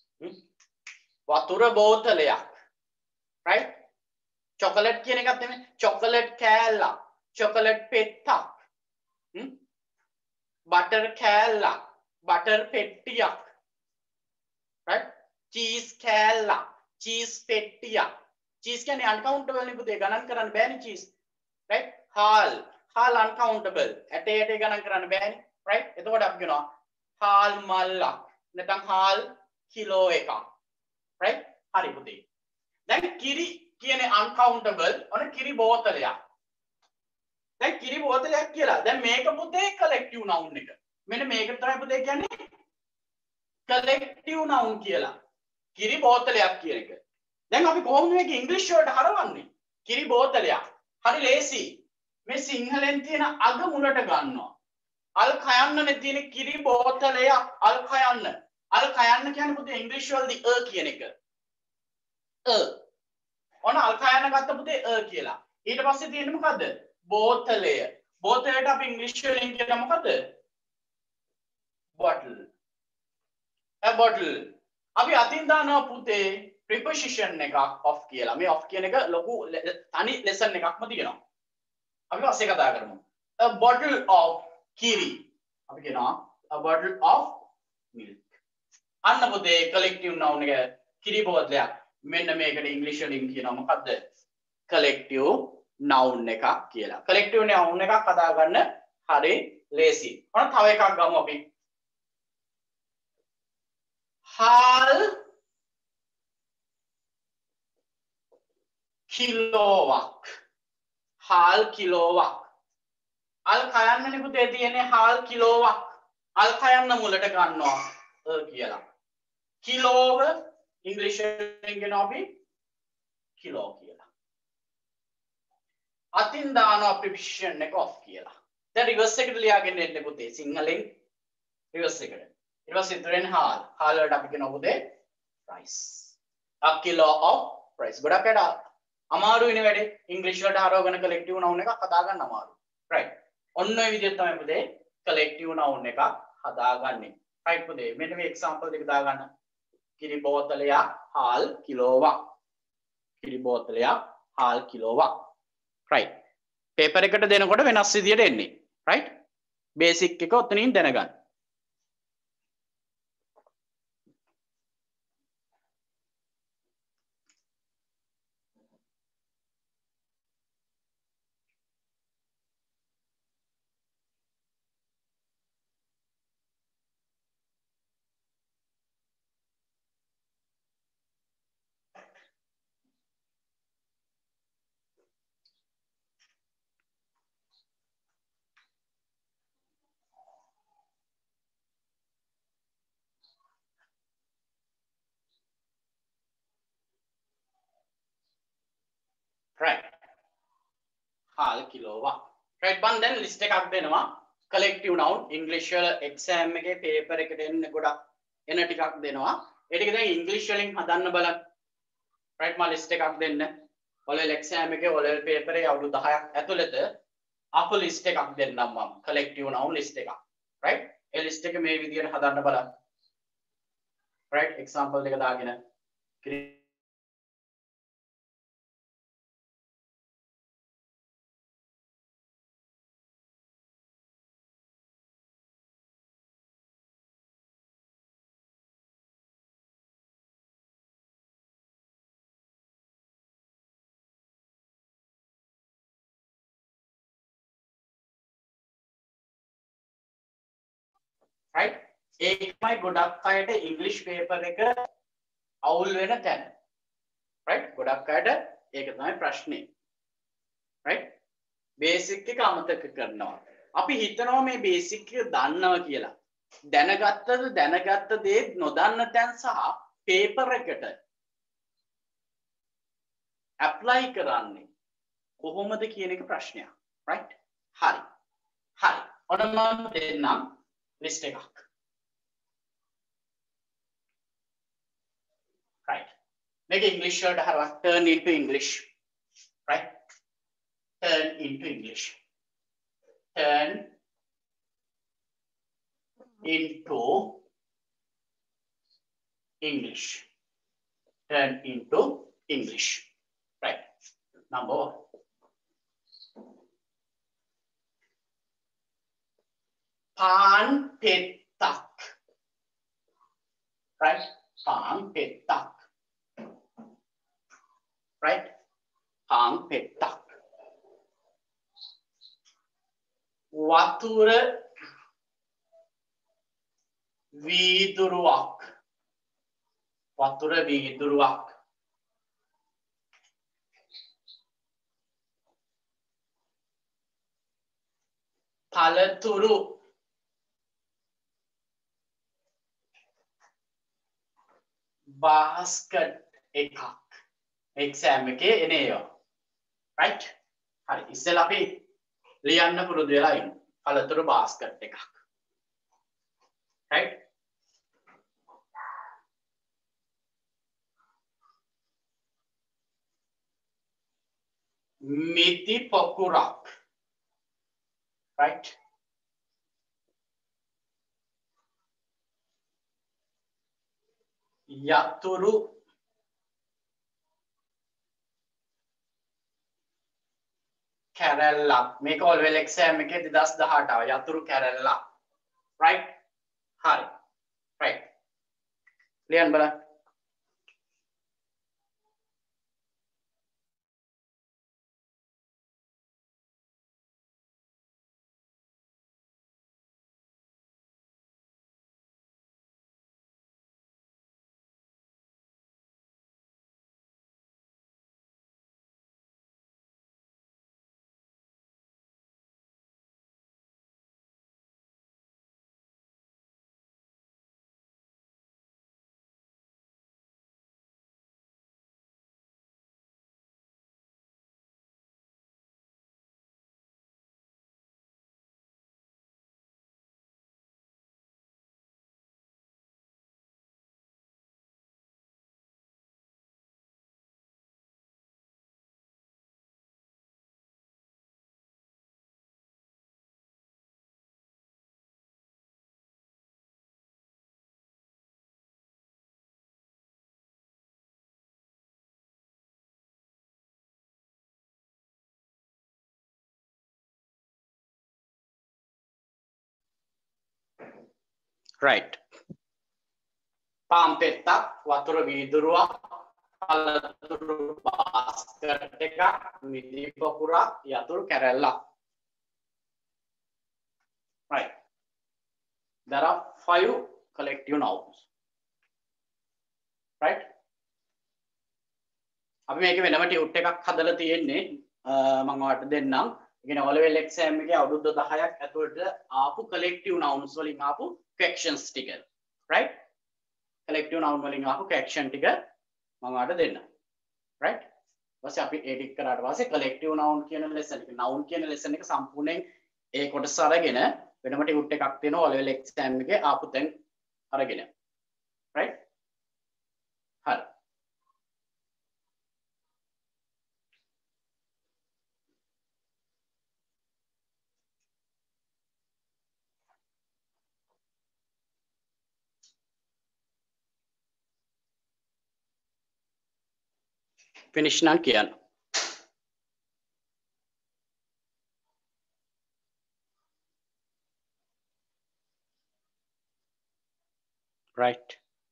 වතුර බෝතලයක්. right chocolate කියන එකත් නෙමෙයි chocolate කෑල්ලක් chocolate පෙත්තක් හ්ම් butter කෑල්ලක් butter පෙට්ටියක් right cheese කෑල්ලක් cheese පෙට්ටියක් cheese කියන්නේ uncountable නේ පුතේ ගණන් කරන්න බෑනේ cheese right හාල් හාල් uncountable ඇටේ ඇටේ ගණන් කරන්න බෑනේ right එතකොට අපි කියනවා හාල් මල්ලක් නැත්නම් හාල් කිලෝ එකක් right හරි පුතේ දැන් කිරි කියන්නේ uncountable ඔන්න කිරි බෝතලයක් දැන් කිරි බෝතලයක් කියලා දැන් මේක පුතේ collective noun එක මෙන්න මේක තමයි පුතේ කියන්නේ collective noun කියලා කිරි බෝතලයක් කියන එක දැන් අපි කොහොමද මේක ඉංග්‍රීසි වලට හරවන්නේ කිරි බෝතලයක් හරි ලේසි මේ සිංහලෙන් තියෙන අග මුලට ගන්නවා අල් කයන්නනේ තියෙන කිරි බෝතලයක් අල් කයන්න අල් කයන්න කියන්නේ පුතේ ඉංග්‍රීසි වලදී අ කියන එක අ ඔන්න අල් කයන්න ගත්ත පුතේ අ කියලා ඊට පස්සේ තියෙන්නේ මොකද්ද බෝතලය බෝතලයට අපි ඉංග්‍රීසි වලින් කියන මොකද්ද bottle a bottle අපි අතින් දානවා පුතේ preposition එකක් of කියලා මේ of කියන එක ලොකු තනි lesson එකක්ම තියෙනවා අපි පස්සේ කතා කරමු a bottle of kiri අපි කියනවා a bottle of milk අන්න පුතේ collective noun එක කිරි බෝතලයක් මෙන්න මේකට ඉංග්‍රීසි වලින් කියනවා මොකද්ද collective noun එකක් කියලා collective noun එකක් හදා ගන්න හරි ලේසි ඔන්න තව එකක් ගමු අපි හාල් කිලෝවක් හාල් කිලෝවක් අල් කයන්නනේ පුතේ තියෙන්නේ හාල් කිලෝවක් අල් කයන්න මුලට ගන්නවා අ කියලා කිලෝව ඉංග්‍රීසි එකෙන් කියනවා අපි කිලෝ කියලා අතින් දානවා preposition එක off කියලා. දැන් reverse එකට ලියාගෙන එන්න පුතේ සිංහලෙන් reverse එකට. ඊට පස්සේ ඉතුරුෙන් හාල්. හාල් වලට අපි කියනවා පුතේ price. a kilo of price. ගොඩක් අයට අමාරුයිනේ වැඩේ. ඉංග්‍රීසි වලට ආරෝගන collective noun එකක් හදාගන්න අමාරුයි. right. ඔන්න ඔය විදිහට තමයි පුතේ collective noun එකක් හදාගන්නේ. right පුතේ. මෙන්න මේ example දෙක දාගන්න. කිරි බෝතලයක් හාල් කිලෝවක්. කිරි බෝතලයක් හාල් කිලෝවක්. right. paper එකට දෙනකොට වෙනස් විදියට එන්නේ. right. basic එක ඔතනින් දැනගන්න. right. හාල් කිලෝවක්. right බන් දැන් list එකක් දෙනවා collective noun english වල exam එකේ paper එකට එන්න ගොඩක් එන ටිකක් දෙනවා. ඒ ටික දැන් english වලින් හදන්න බලන්න. right මම list එකක් දෙන්න. ඔයාලා exam එකේ ඔයාලා paper එකේ අවුරුදු දහයක් ඇතුළත අපු list එකක් දෙන්නම් මම collective noun list එකක්. right ඒ list එක මේ විදිහට හදන්න බලන්න. right example දෙක දාගෙන right ඒකමයි ගොඩක් අයට ඉංග්‍රීසි පේපර් එක අවුල් වෙන තැන. right ගොඩක් අයට ඒක තමයි ප්‍රශ්නේ. right බේසික් එක අමතක කරනවා. අපි හිතනවා මේ බේසික් එක දන්නවා කියලා. දැනගත්තද දැනගත්ත දේ නොදන්න තැන් සහ පේපර් එකට ඇප්ලයි කරන්නේ කොහොමද කියන එක ප්‍රශ්නයක්. right හරි. හරි. ඔන්න මම දෙන්නම් list එකක්. right මේක english වලට හරවක් turn into english. right turn into english. turn into english. turn into english. right number one. පාන් පෙත්තක්. right පාන් පෙත්තක්. right පාන් පෙත්තක්. වතුර වීදුරුවක්. වතුර වීදුරුවක්. පළතුරු basket එකක්. exam එකේ එන ඒවා. right හරි ඉස්සෙල්ලා අපි ලියන්න පුරුදු වෙලා ඉමු. පළතුරු basket එකක්. right මිටි පොකුරක්. right යතුරු කැරැල්ලක්. මේක ඔලෙවල් එක්සෑම් එකේ දෙදාස් දහඅට ආව යතුරු කැරැල්ලක්. right හරි. right ලියන්න බලන්න. right. පාම්පෙත්තක් වතුර වීදුරුවක් පළතුරු බාස්කට් එකක් මිදි පොකුරක් යතුරු කැරැල්ලක්. Right. There are five collective nouns. Right. අපි මේක වෙනම ටියුට් එකක් හදලා තියෙන්නේ මම ඔයාලට දෙන්නම්. ඒ කියන්නේ O level exam එකේ අවුරුදු දහයක් ඇතුළත ආපු collective nouns වලින් ආපු questions ටික. Right. collective noun වලින් ආපු question ටික මම ඔයාලට දෙන්නම්. Right. ඊපස්සේ අපි edit කරාට පස්සේ collective noun කියන lesson එක noun කියන lesson එක සම්පූර්ණයෙන් ඒ කොටස අරගෙන වෙනම ටියුට් එකක් තියෙනවා O level exam එකේ ආපු තැන් අරගෙන. Right. හරි. finish නම් කියන්න. right.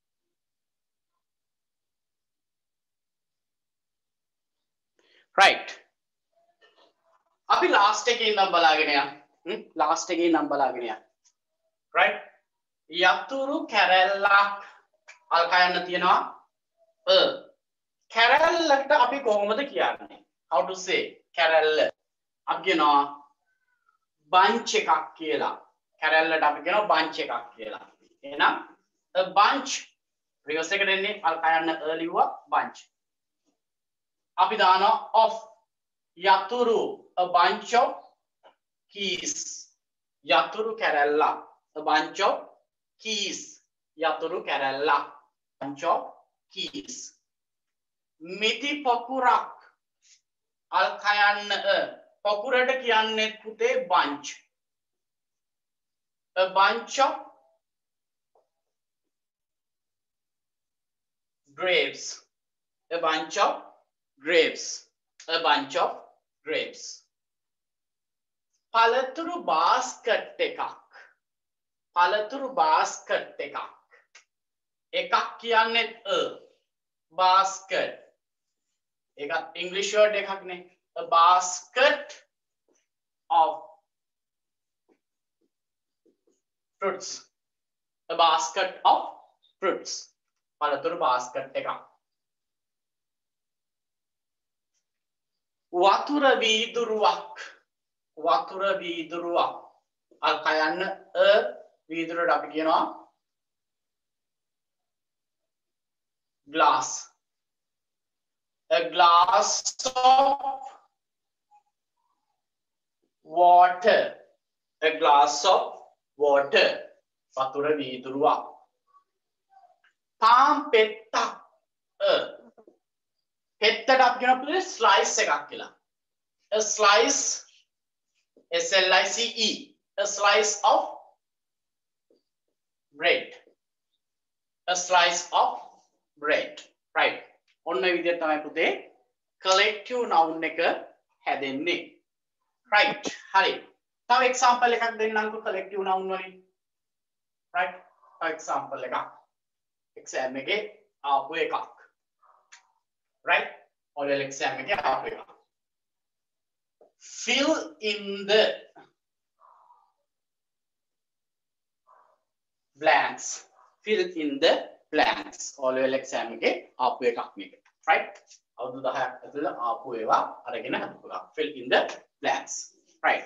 right. අපි last එකේ ඉඳන් බලාගෙන යමු. last එකේ ඉඳන් බලාගෙන යමු. right. යතුරු කැරැල්ලක් අල්කයන්න තියෙනවා අ කැරැල්ලකට අපි කොහොමද කියන්නේ? how to say කැරැල්ල? අපි කියනවා bunch එකක් කියලා. කැරැල්ලට අපි කියනවා bunch එකක් කියලා. එහෙනම් a bunch reverse එකට එන්නේ අල්කයන්න අ ලිව්වා bunch. අපි දානවා of යතුරු a bunch of keys. යතුරු කැරැල්ලක් a bunch of keys. යතුරු කැරැල්ලක් bunch of keys. මිදි පොකුරක් අල්කයන්න අ පොකුරට කියන්නේ පුතේ bunch. a bunch of grapes. a bunch of grapes. a bunch of grapes. පළතුරු බාස්කට් එකක්. පළතුරු බාස්කට් එකක්. එකක් කියන්නේ a basket. එකක් English word එකක් නේ. a basket of fruits. a basket of fruits. පළතුරු basket එකක්. වතුර වීදුරුවක්. වතුර වීදුරුවක්. අල්කයන්න අ වීදුරට අපි කියනවා glass. a glass of water. a glass of water. වතුර වීදුරුවක්. පාම් පෙත්තක් අ පෙත්තට අපි කියනවා slice එකක් කියලා. a slice S L I C E a slice of bread. a slice of bread. right. ඔන්න ඒ විදිහට තමයි පුතේ collective noun එක හැදෙන්නේ. right. හරි. තව example එකක් දෙන්නම්කෝ collective noun වලින්. right. තව example එකක්. exam එකේ ආපු එකක්. right. oral exam එකේ ආපු එකක්. fill in the blanks. fill in the blanks. oral exam එකේ ආපු එකක් මේක. right. අවුරුදු දහයක් ඇතුළත ආපු ඒවා අරගෙන හදපු එකක්. fill in the blanks. right.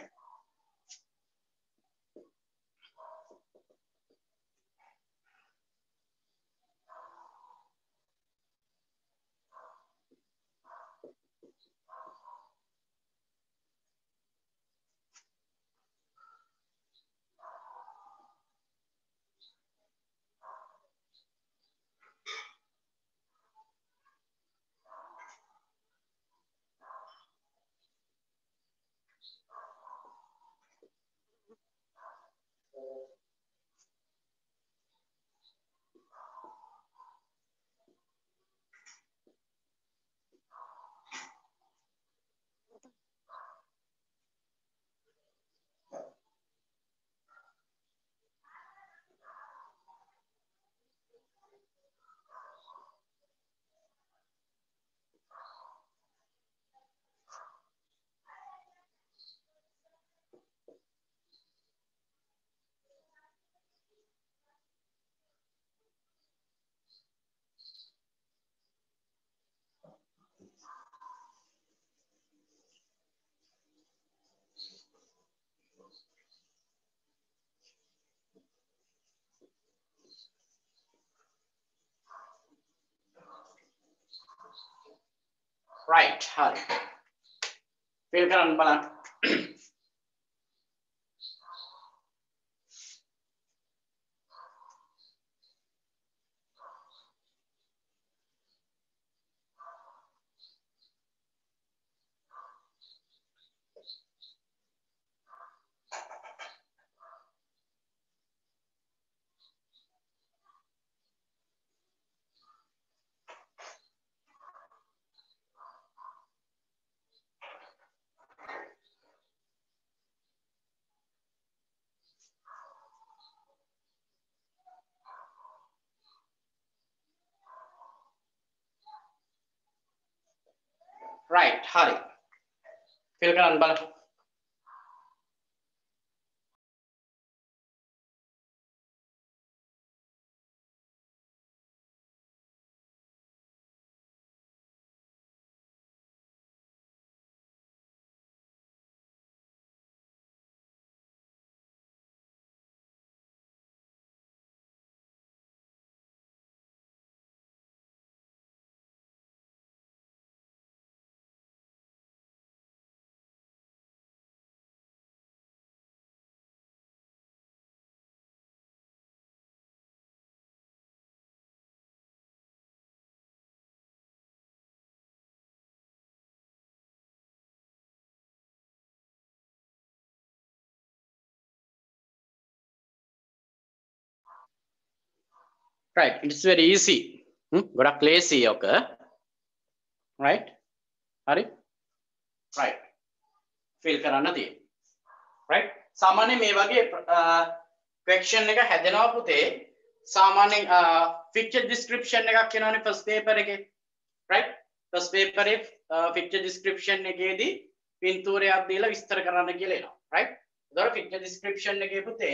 right හරි fill කරන්න බලන්න right හරි fill කරන්න බලන්න right it's very easy hmm? ගොඩක් lazy ඔක right හරි right fill කරන්න තියෙන්නේ right සාමාන්‍යයෙන් මේ වගේ question එක හැදෙනවා පුතේ සාමාන්‍යයෙන් picture description එකක් එනවනේ first paper එකේ right first paper එකේ picture description එකේදී පින්තූරයක් දීලා විස්තර කරන්න කියලා එනවා right ඒතකොට picture description එකේ පුතේ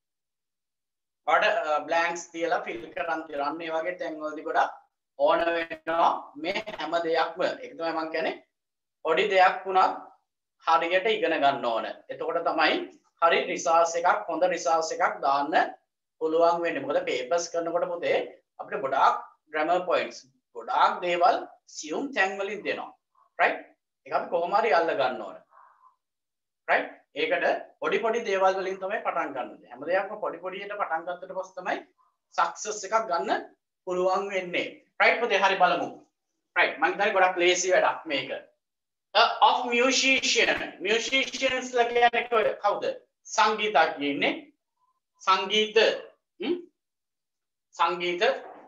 ඔඩ blanks තියලා fill කරන් තියන්න මේ වගේ තැන් වලදී ගොඩක් ඕන වෙනවා මේ හැම දෙයක්ම ඒක තමයි මම කියන්නේ පොඩි දෙයක් වුණත් හරියට ඉගෙන ගන්න ඕන. එතකොට තමයි හරි රිසර්ච් එකක් හොඳ රිසර්ච් එකක් දාන්න පුළුවන් වෙන්නේ. මොකද papers කරනකොට පුතේ අපිට ගොඩාක් grammar points ගොඩාක් දේවල් assume තැන් වලින් දෙනවා. right? ඒක අපි කොහොම හරි අල්ල ගන්න ඕන. right? ඒකට පොඩි පොඩි දේවල් වලින් තමයි පටන් ගන්න ඕනේ. හැම දෙයක්ම පොඩි පොඩියට පටන් ගත්තට පස්සේ තමයි success එකක් ගන්න පුළුවන් වෙන්නේ. right? පුතේ හරි බලමු. right? මම හිතන්නේ ගොඩක් lazy වැඩක් මේක. Uh, of musician musicians ලා කියන්නේ කවුද සංගීතඥයෙක් ඉන්නේ සංගීත hm සංගීත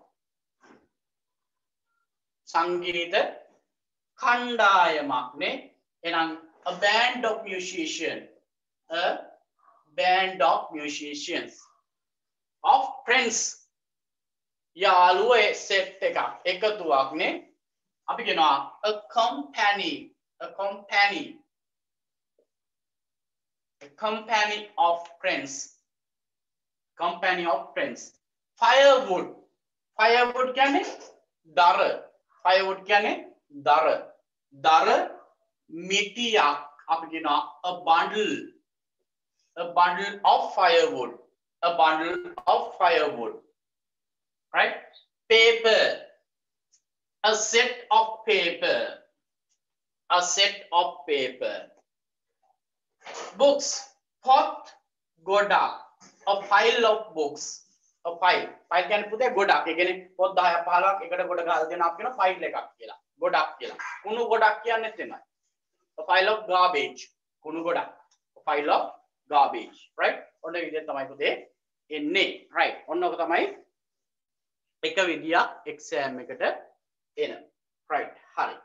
සංගීත කණ්ඩායමක් නේ එහෙනම් a band of musician a band of musicians of friends යාළුවෝ set එකක් එකතුවක් නේ අපි කියනවා a company a company a company of friends company of friends firewood firewood කියන්නේ දර firewood කියන්නේ දර දර මිටියක් අපි කියනවා a bundle a bundle of firewood a bundle of firewood right paper a set of paper a set of paper books pot godak a file of books a file file කියන්නේ පුතේ ගොඩක් ඒ කියන්නේ පොත් දහයක් පහළොවක් එකට ගොඩ ගහලා දෙනවා අපි කියන ෆයිල් එකක් කියලා ගොඩක් කියලා කුණු ගොඩක් කියන්නේත් එමය a file of garbage කුණු ගොඩක් a file of garbage right ඔන්න ඒ විදිහට තමයි පුතේ එන්නේ right ඔන්න ඔක තමයි එක විදියක් exam එකට එන right හරි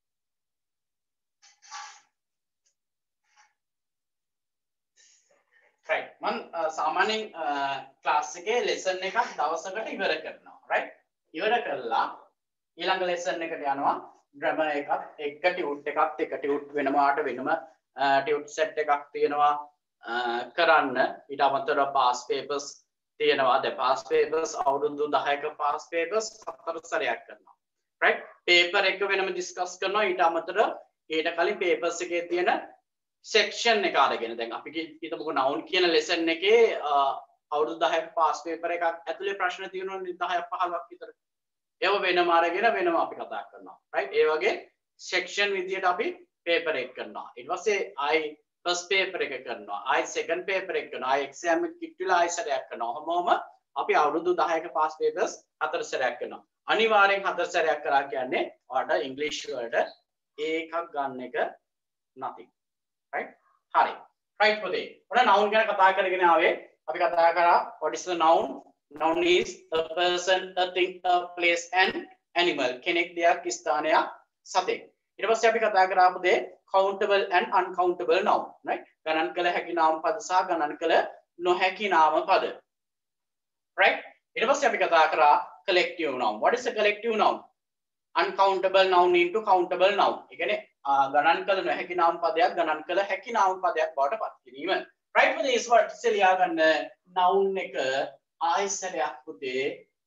right මම සාමාන්‍යයෙන් ක්ලාස් එකේ lesson එකක් දවසකට ඉවර කරනවා right ඉවර කරලා ඊළඟ lesson එකට යනවා grammar එකත් එක tut එකත් එක tut වෙනමාට වෙනම tut set එකක් තියෙනවා කරන්න ඊට අමතරව past papers තියෙනවා දැන් past papers අවුරුදු දහයක past papers හතර සැරයක් කරනවා right paper එක වෙනම discuss කරනවා ඊට අමතරව ඊට කලින් papers එකේ තියෙන section එක අරගෙන දැන් අපි හිතමුකෝ noun කියන lesson එකේ අවුරුදු දහයක past paper එකක් ඇතුලේ ප්‍රශ්න තියෙනවා දහයක් පහළොවක් විතර ඒව වෙනම අරගෙන වෙනම අපි කතා කරනවා right ඒ වගේ section විදියට අපි paper එක කරනවා. ඊට පස්සේ I first paper එක කරනවා. I second paper එක කරනවා. I exam එක කිට්ටුලා I සැරයක් කරනවා. ඔහොමම අපි අවුරුදු දහයක past papers හතර සැරයක් කරනවා. අනිවාර්යෙන් හතර සැරයක් කරා කියන්නේ ඔයාලට ඉංග්‍රීසි වලට ඒකක් ගන්න එක nothing. Right? හරි. Right පුතේ. ඔන්න noun ගැන කතා කරගෙන ආවේ. අපි කතා කරා what is the noun? Noun is a person, a thing, a place and animal. කෙනෙක් දෙයක් ස්ථානයක් සතෙක්. ඊට පස්සේ අපි කතා කරා පුතේ countable and uncountable noun. Right? ගණන් කළ හැකි නාම පද සහ ගණන් කළ නොහැකි නාම පද. Right? ඊට පස්සේ අපි කතා කරා collective noun. What is a collective noun? Uncountable noun into countable noun. ඒ කියන්නේ ගණන් කළ නොහැකි නාම පදයක් ගණන් කළ හැකි නාම පදයක් බවට පත් කිරීම. Right? පුතේ this word ඉස්සෙල්ලා ගන්න noun එක ආයසරයක් පුතේ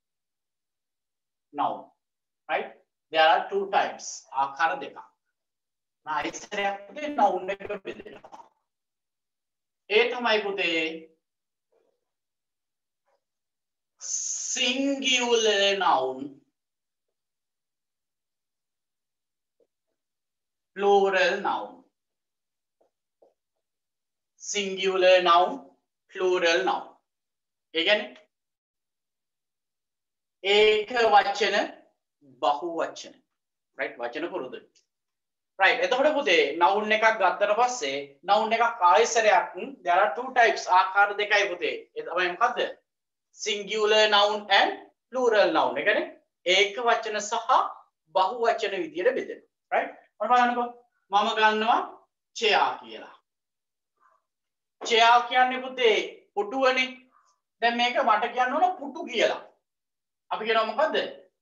noun. Right? There are two types. ආකාර දෙකක්. ආයසරයක් පුතේ noun එක බෙදෙනවා. ඒ තමයි පුතේ singular noun, plural noun. Singular noun, plural noun. ඒ කියන්නේ ඒක වචන බහු වචන. right? වචන පුරුදු. right? එතකොට පුතේ noun එකක් ගත්තට පස්සේ noun එකක් ආයසරයක් there are two types ආකාර දෙකයි පුතේ. ඒ තමයි මොකද්ද? singular noun and plural noun. ඒ කියන්නේ ඒක වචන සහ බහු වචන විදියට බෙදෙනවා. right? ඔන්න බලන්නකෝ. මම ගන්නවා chair කියලා. chair කියන්නේ පුතේ පුටුවනේ. දැන් මේක මට කියන්න ඕන පුටු කියලා. අපි කියනවා මොකද්ද?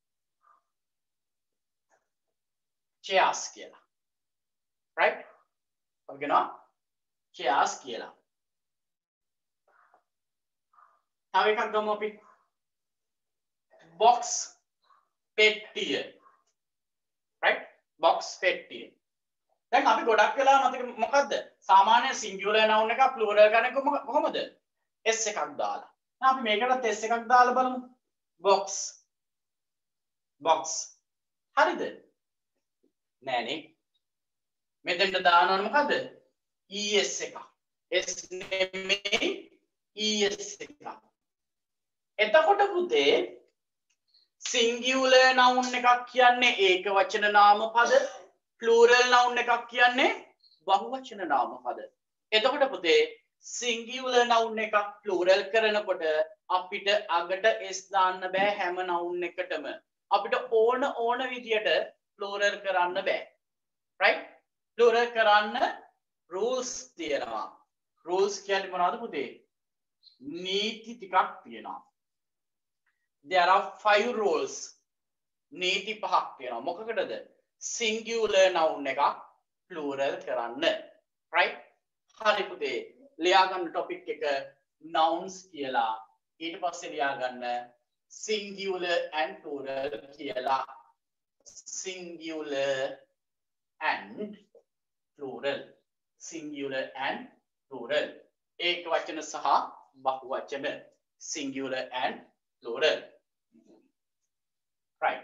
chairs කියලා. right? අපි කියනවා chairs කියලා. තව එකක් ගමු අපි. box පෙට්ටිය. right? box පෙට්ටිය. දැන් අපි ගොඩක් වෙලා මතක මොකද්ද? සාමාන්‍ය singular noun එක plural ගන්න එක කොහොමද? s එකක් දාලා. දැන් අපි මේකටත් s එකක් දාලා බලමු. box. box. හරිද? නෑනේ. මෙතෙන්ට දානවා මොකද්ද? es එක. s නෙමෙයි es එක. එතකොට පුතේ singular noun එකක් කියන්නේ ඒක වචන නාම පද, plural noun එකක් කියන්නේ බහු වචන නාම පද. එතකොට පුතේ singular noun එකක් plural කරනකොට අපිට අගට s දාන්න බෑ හැම noun එකටම. අපිට ඕන ඕන විදියට plural කරන්න බෑ. right? plural කරන්න rules තියෙනවා. rules කියන්නේ මොනවද පුතේ? නීති ටිකක් තියෙනවා. There are five rules. නීති පහක් තියෙනවා. මොකකටද? singular noun එකක් plural කරන්න. right? හරි පුතේ. ලියා ගන්න topic එක nouns කියලා. ඊට පස්සේ ලියා ගන්න singular and plural කියලා. singular and plural. singular and plural. ඒක වචන සහ බහු වචන. singular and plural. right?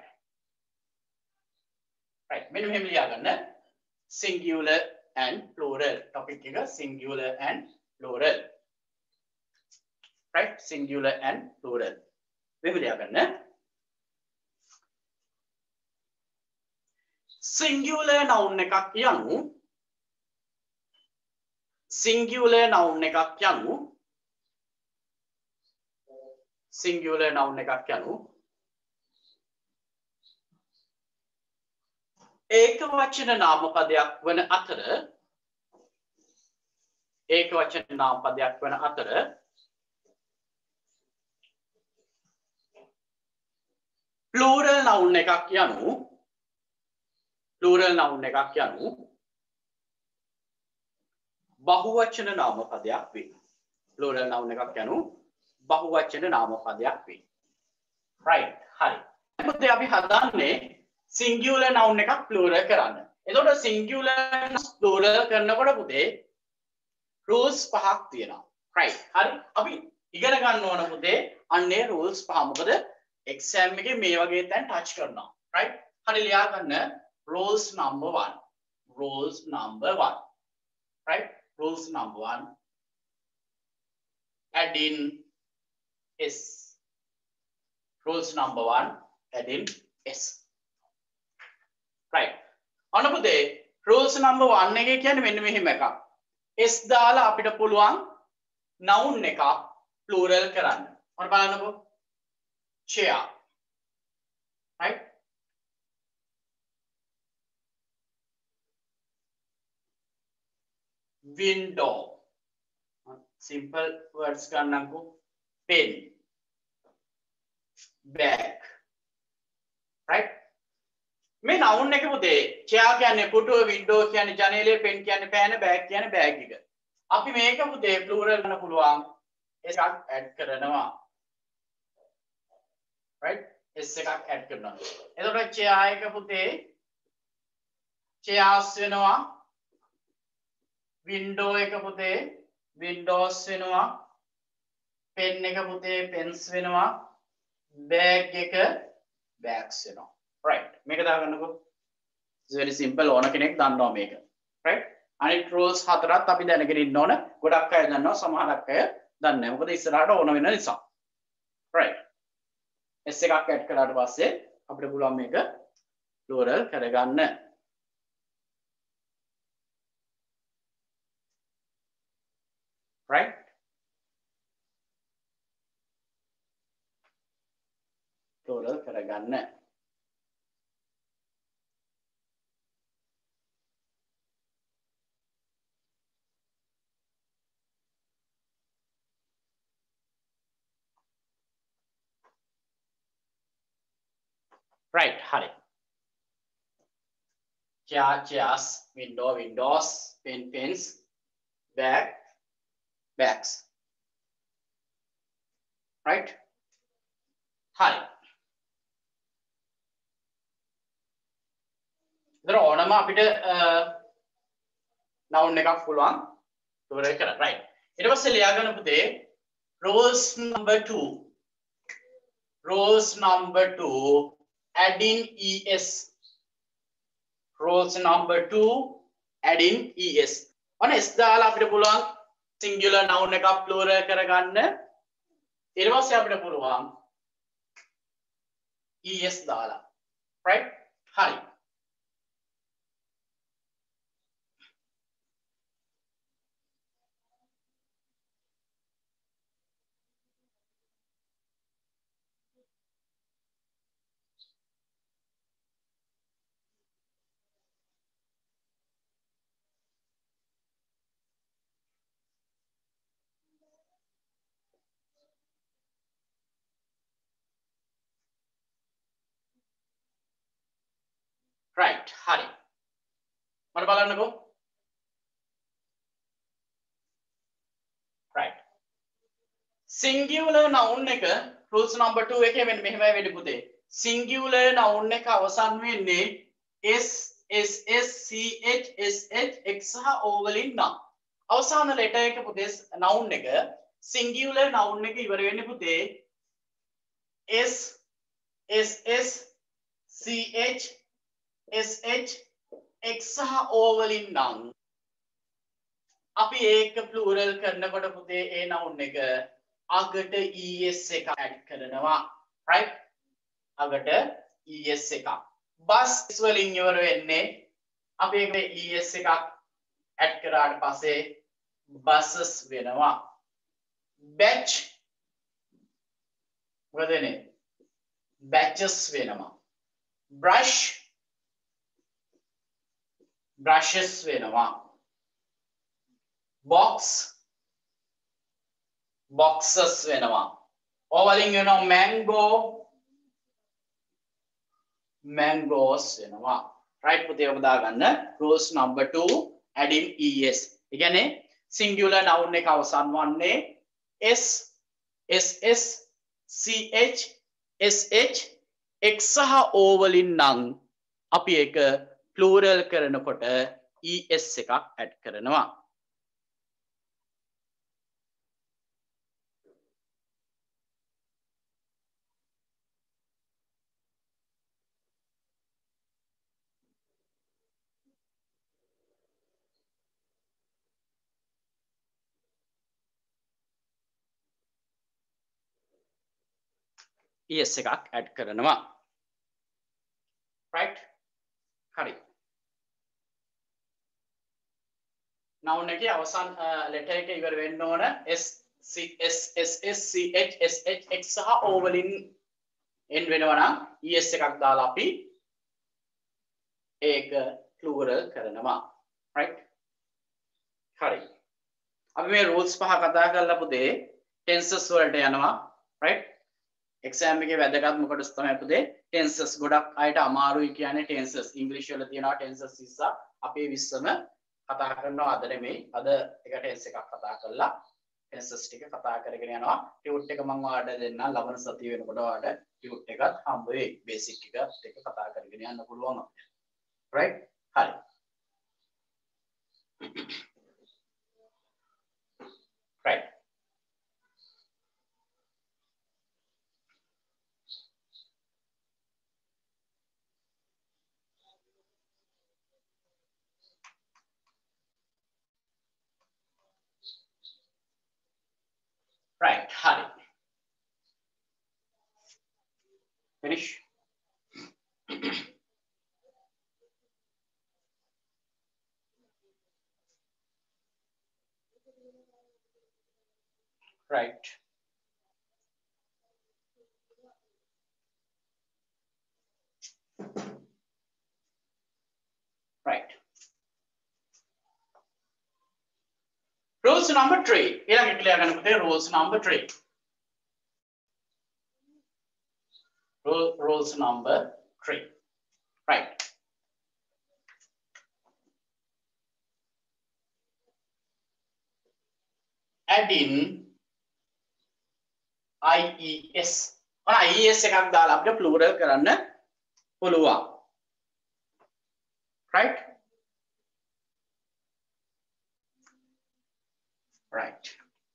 right? මෙන්න මෙහෙම ලියා ගන්න. singular and plural. topic එක singular and plural. right? singular and plural. මෙහෙම ලියා ගන්න. singular noun එකක් යනු singular noun එකක් යනු singular noun එකක් යනු ඒක වචන නාම පදයක් වන අතර ඒක වචන නාම පදයක් වන අතර plural noun එකක් යනු plural noun එකක් යනු බහුවචන නාම පදයක් වේ. plural noun එකක් යනු බහුවචන නාම පදයක් වේ. right? හරි. එතකොට අපි හදන්නේ singular noun එකක් plural කරන්න. එතකොට singular plural කරනකොට පුතේ rules පහක් තියෙනවා. right? හරි. අපි ඉගෙන ගන්න ඕන පුතේ අන්නේ rules පහ. මොකද exam එකේ මේ වගේ තැන් touch කරනවා. right? හරි ලියා ගන්න rules number one. Rules number one. Right? Rules number one. Add in S. Rules number one. Add in S. Right. ඔන්න පුතේ rules number one එකේ කියන්නේ මෙන්න මෙහෙම එකක්. S දාලා අපිට පුළුවන් noun එකක් plural කරන්න. ඔන්න බලන්නකෝ. chair. Right? Window. Simple words ගන්නම්කෝ. Pen. Bag. Right? මේ noun එක පුතේ chair කියන්නේ පුටුව, window කියන්නේ ජනේලය, pen කියන්නේ පෑන, bag කියන්නේ bag එක. අපි මේක පුතේ plural කරන්න පුළුවන් S එකක් add කරනවා. Right? S එකක් add කරනවා. එතකොට chair එක පුතේ chairs වෙනවා. window එක පුතේ windows වෙනවා. pen එක පුතේ pens වෙනවා. bag එක bags වෙනවා. Right. මේක දාගන්නකෝ. It's very simple. ඕන කෙනෙක් දන්නවා මේක. Right? අනිත් rules හතරත් අපි දැනගෙන ඉන්න ඕන. ගොඩක් අය දන්නවා, සමහරක් අය දන්නේ නැහැ. මොකද ඉස්සරහට ඕන වෙන නිසා. Right. S එකක් add කළාට පස්සේ අපිට පුළුවන් මේක plural කරගන්න. Right? Plural කරගන්න. Right, hari. Chair, chairs, window, windows, pen, pens, bag, bags. Right? Hari. ඉතින් ඕනම අපිට noun එකක් පුළුවන් plural කරන්න. Right. ඊට පස්සේ ලියා ගන්න පුතේ rules number two. Rules number two. Add in es. Rules number two. Add in es. ඔන්න s දාලා අපිට පුළුවන් singular noun එකක් plural කරගන්න. ඊට පස්සේ අපිට පුළුවන් es දාලා. Right? හරි. Right, hari. මට බලන්නකෝ. Right. Singular noun එක rules number two එකේ මෙන්න මෙහෙමයි වෙන්නේ පුතේ. Singular noun එක අවසන් වෙන්නේ s s s c h s h x සහ o වලින් නම්. අවසාන letter එක පුතේ noun එක singular noun එක ඉවර වෙන්නේ පුතේ s s s c h S H X සහ O වලින් නම් අපි ඒක plural කරනකොට පුතේ ඒ noun එක අගට es එක add කරනවා. Right? අගට es එකක්. bus වලින් ඉවර වෙන්නේ අපි ඒකට es එකක් add කරාට පස්සේ buses වෙනවා. batch මොකද වෙන්නේ? batches වෙනවා. brush brushes වෙනවා. box boxes වෙනවා. O වලින් වෙනවා mango mangoes වෙනවා. right පුතේ ඔබ දාගන්න rules number two adding es. ඒ කියන්නේ singular noun එක අවසන් වන්නේ s ss ch sh x සහ o වලින් නම් අපි ඒක plural කරනකොට es එකක් add කරනවා. es එකක් add කරනවා. right හරි. noun එකේ අවසන් letter එක ඉවර වෙන්න ඕන s c s s s c h s h x සහ o වලින් end වෙනවා නම් es එකක් දාලා අපි ඒක plural කරනවා. right හරි. අපි මේ rules පහ කතා කරලා පුතේ tenses වලට යනවා. right exam එකේ වැදගත් මොකටද තමයි පුතේ tenses. ගොඩක් අයට අමාරුයි කියන්නේ tenses. english වල තියෙනවා tenses ඉස්සා අපේ විශ්සම කතා කරනවා අද නෙමෙයි. අද එක tense එකක් කතා කරලා tenses ටික කතා කරගෙන යනවා. tut එක මම ඔයාලට දෙන්නම්. ලබන සතිය වෙනකොට ඔයාලට tut එකත් හම්බ වෙයි. basic එක ටික කතා කරගෙන යන්න පුළුවන් අපිට. right හරි. right right හරි. finish. right right rules number three ඊළඟ ක්ලියර් කරන්න පුතේ rules number three Rule, rules number three right add in ies ඔන්න ies එකක් දාලා අපිට plural කරන්න පුළුවන්. right right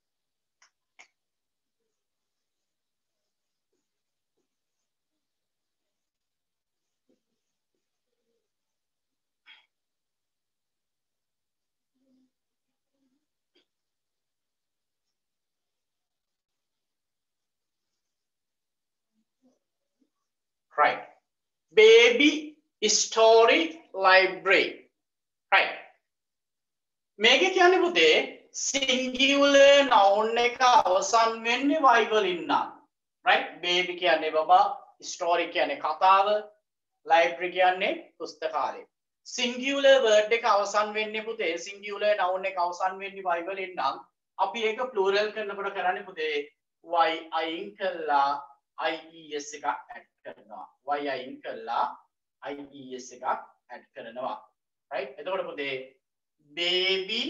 right baby story library right මේක කියන්නේ පුතේ singular noun එක අවසන් වෙන්නේ y වලින් නම් right baby කියන්නේ බබා story කියන්නේ කතාව library කියන්නේ පුස්තකාලය singular word එක අවසන් වෙන්නේ පුතේ singular noun එක අවසන් වෙන්නේ y වලින් නම් අපි ඒක plural කරනකොට කරන්නේ පුතේ y අයින් කළා ies එකක් add කරනවා y අයින් කළා ies එකක් add කරනවා right එතකොට පුතේ baby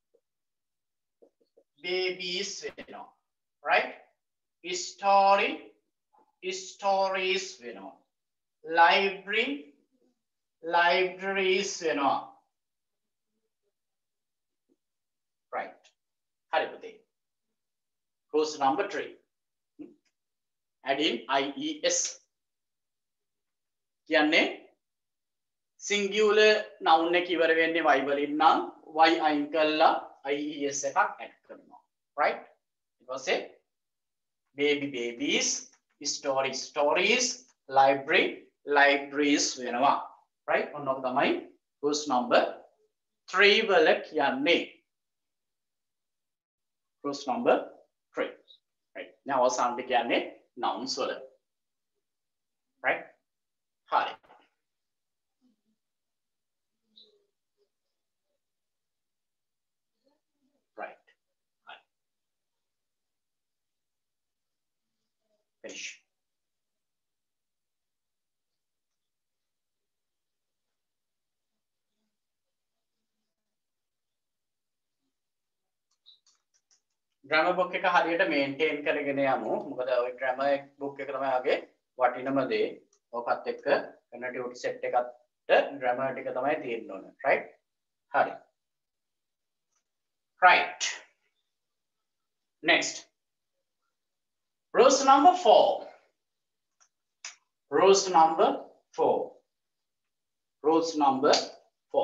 babies වෙනවා right story stories වෙනවා library libraries වෙනවා right හරි පුතේ rules number three add in ies කියන්නේ singular noun එක ඉවර වෙන්නේ y වලින් නම් y අයින් කළා ies එකක් add කරනවා right ඊට පස්සේ baby babies story stories library libraries වෙනවා right ඔන්න ඔක තමයි rules number three වල කියන්නේ rules number three right now අවසානට කියන්නේ nouns වල right හරි right හරි finish grammar book එක හරියට maintain කරගෙන යමු මොකද ඔය grammar book එක තමයි ආගේ වටිනම දේ ඔකත් එක්ක cognitive set එකට grammar ටික තමයි තියෙන්න ඕන right හරි right next rules number four rules number four rules number four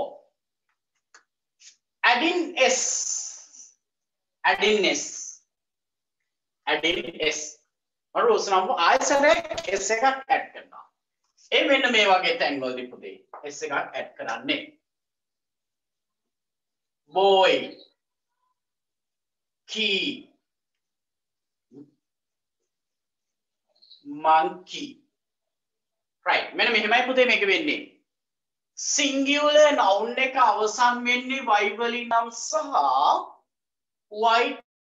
add in s add in s add in s මම rules number ආයසරයක් s එකක් add කරනවා. ඒ මෙන්න මේ වගේ තැන් වලදී පුතේ s එකක් add කරන්නේ. boy, key, monkey. Right. මෙන්න මෙහෙමයි පුතේ මේක වෙන්නේ. singular noun එක අවසන් වෙන්නේ y වලින් නම් සහ y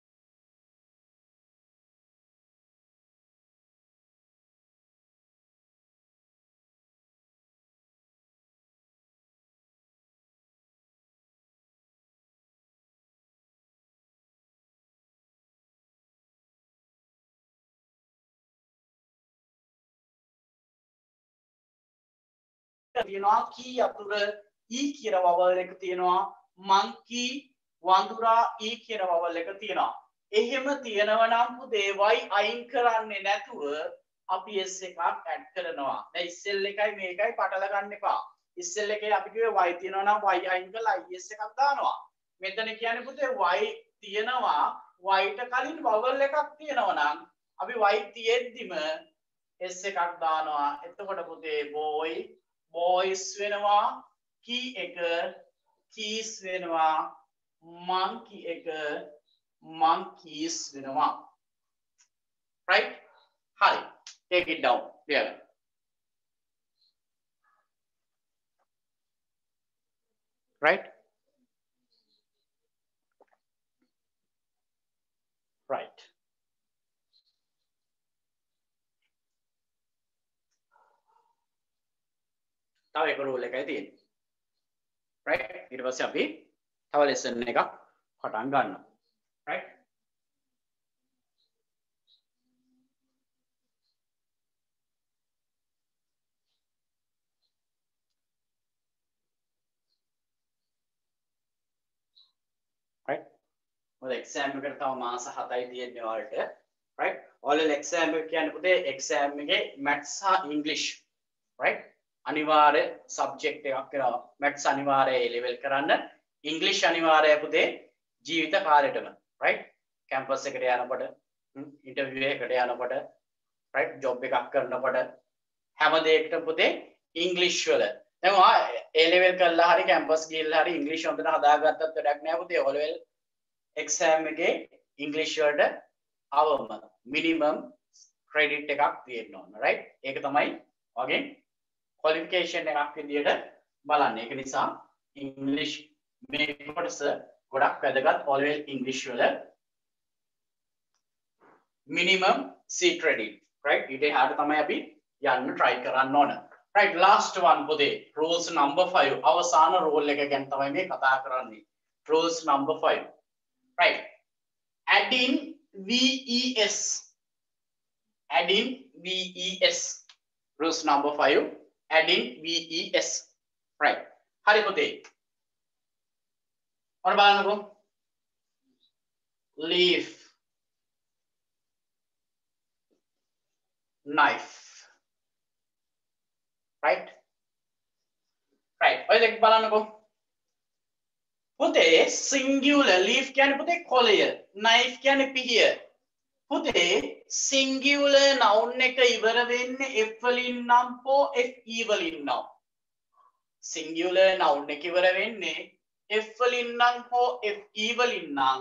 තියෙනවා key අතුර e කියන vowel එක තියෙනවා monkey වඳුරා e කියන vowel එක තියෙනවා. එහෙම තියෙනවා නම් පුතේ y අයින් කරන්නේ නැතුව අපි s එකක් add කරනවා. දැන් ඉස්සෙල් එකයි මේකයි පටල ගන්න එපා. ඉස්සෙල් එකේ අපි කිව්වේ y තියෙනවා නම් y අයින් කරලා is එකක් දානවා. මෙතන කියන්නේ පුතේ y තියෙනවා y ට කලින් vowel එකක් තියෙනවා නම් අපි y තියෙද්දිම s එකක් දානවා. එතකොට පුතේ boy boys වෙනවා, key එක keys වෙනවා, monkey එක monkeys වෙනවා. Right? Hari, take it down. There. Right? Right. තව එක රූල් එකයි තියෙන්නේ. right? ඊට පස්සේ අපි තව lesson එකක් පටන් ගන්නවා. right? right? මොකද exam එකට තව මාස හතයි තියෙන්නේ ඔයාලට. right? ඔයාලා exam එක කියන්නේ පුතේ exam එකේ maths සහ english. right? අනිවාර්ය subject එකක් කරනවා. maths අනිවාර්ය A level කරන්න. english අනිවාර්යයි පුතේ ජීවිත කාලෙටම. right? campus එකට යනකොට, interview එකකට යනකොට, right? job එකක් කරනකොට හැම දෙයකටම පුතේ english වල. දැන් ඔයා A level කරලා හරි campus ගිහලා හරි english හොඳට හදාගත්තත් වැඩක් නෑ පුතේ. O level exam එකේ english වලට අවම minimum credit එකක් තියෙන්න ඕන. right? ඒක තමයි වගේ qualification එකක් විදියට බලන්න. ඒක නිසා English මේ කොටස ගොඩක් වැදගත්. O level English වල minimum C credit. right? ඊට එහාට තමයි අපි යන්න try කරන්න ඕන. right? last one පුතේ rules number five. අවසාන rule එක ගැන තමයි මේ කතා කරන්නේ. rules number five. right? adding ves. adding ves. rules number five. adding ves. right? hari පුතේ ඔන්න බලන්නකෝ. leaf, knife. right? right? ඔය දෙක බලන්නකෝ. පුතේ singular leaf කියන්නේ පුතේ කොළය, knife කියන්නේ පිහිය. පුතේ singular noun එක ඉවර වෙන්නේ f වලින් නම් හෝ fe වලින් නම්. singular noun එක ඉවර වෙන්නේ f වලින් නම් හෝ fe වලින් නම්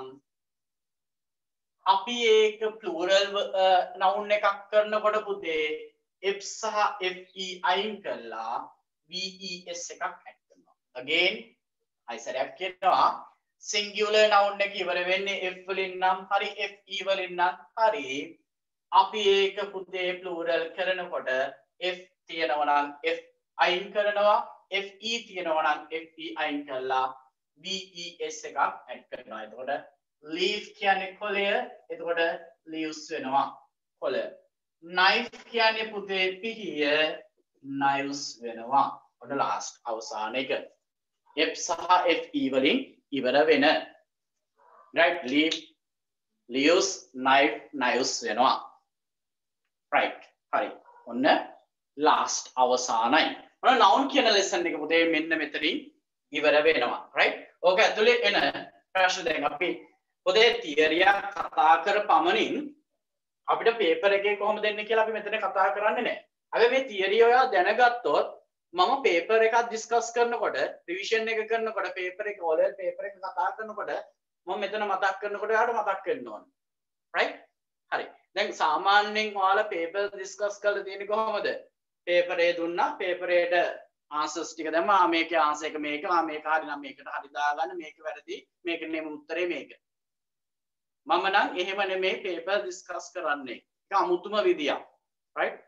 අපි ඒක plural noun එකක් කරනකොට පුතේ f සහ fe අයින් කරලා ves එකක් add කරනවා. again අයිසරයක් කියනවා singular noun එක ඉවර වෙන්නේ f වලින් නම් හරි fe වලින් නම් හරි අපි ඒක පුතේ plural කරනකොට f තියෙනවා නම් f අයින් කරනවා, fe තියෙනවා නම් fe අයින් කරලා ves එකක් add කරනවා. එතකොට leaf කියන්නේ කොළය, එතකොට leaves වෙනවා කොළ. knife කියන්නේ පුතේ පිහිය, knives වෙනවා. ඔන්න last අවසාන එක. f සහ fe වලින් ඉවර වෙන. right? leaf, leaves, knife, knives වෙනවා. right? හරි. ඔන්න last අවසානයි. ඔන්න noun කියන lesson එක පුතේ මෙන්න මෙතනින් ඉවර වෙනවා. right? ඕක ඇතුලේ එන ප්‍රශ්න දැන් අපි පොතේ theory එක කතා කර පමණින් අපිට පේපර් එකේ කොහොමද දෙන්නේ කියලා අපි මෙතන කතා කරන්නේ නැහැ. හැබැයි මේ තියරි ඔයා දැනගත්තොත් මම පේපර් එකක් ඩිස්කස් කරනකොට රිවිෂන් එක කරනකොට පේපර් එක ඕලෙවල් පේපර් එක කතා කරනකොට මම මෙතන මතක් කරනකොට ඔයාලට මතක් වෙන්න ඕන. රයිට්? හරි. දැන් සාමාන්‍යයෙන් ඔයාලා පේපර් ඩිස්කස් කරලා තියෙන්නේ කොහොමද? පේපර් එක දුන්නා පේපර් එකට ආන්සර්ස් ටික දැම්මා. ආ මේකේ ආන්සර් එක මේක. ආ මේක හරි නම් මේකට හරි දාගන්න. මේක වැරදි. මේක නෙමෙයි උත්තරේ මේක. මම නම් එහෙම නෙමෙයි පේපර් ඩිස්කස් කරන්නේ. ඒක අමුතුම විදියක්. රයිට්?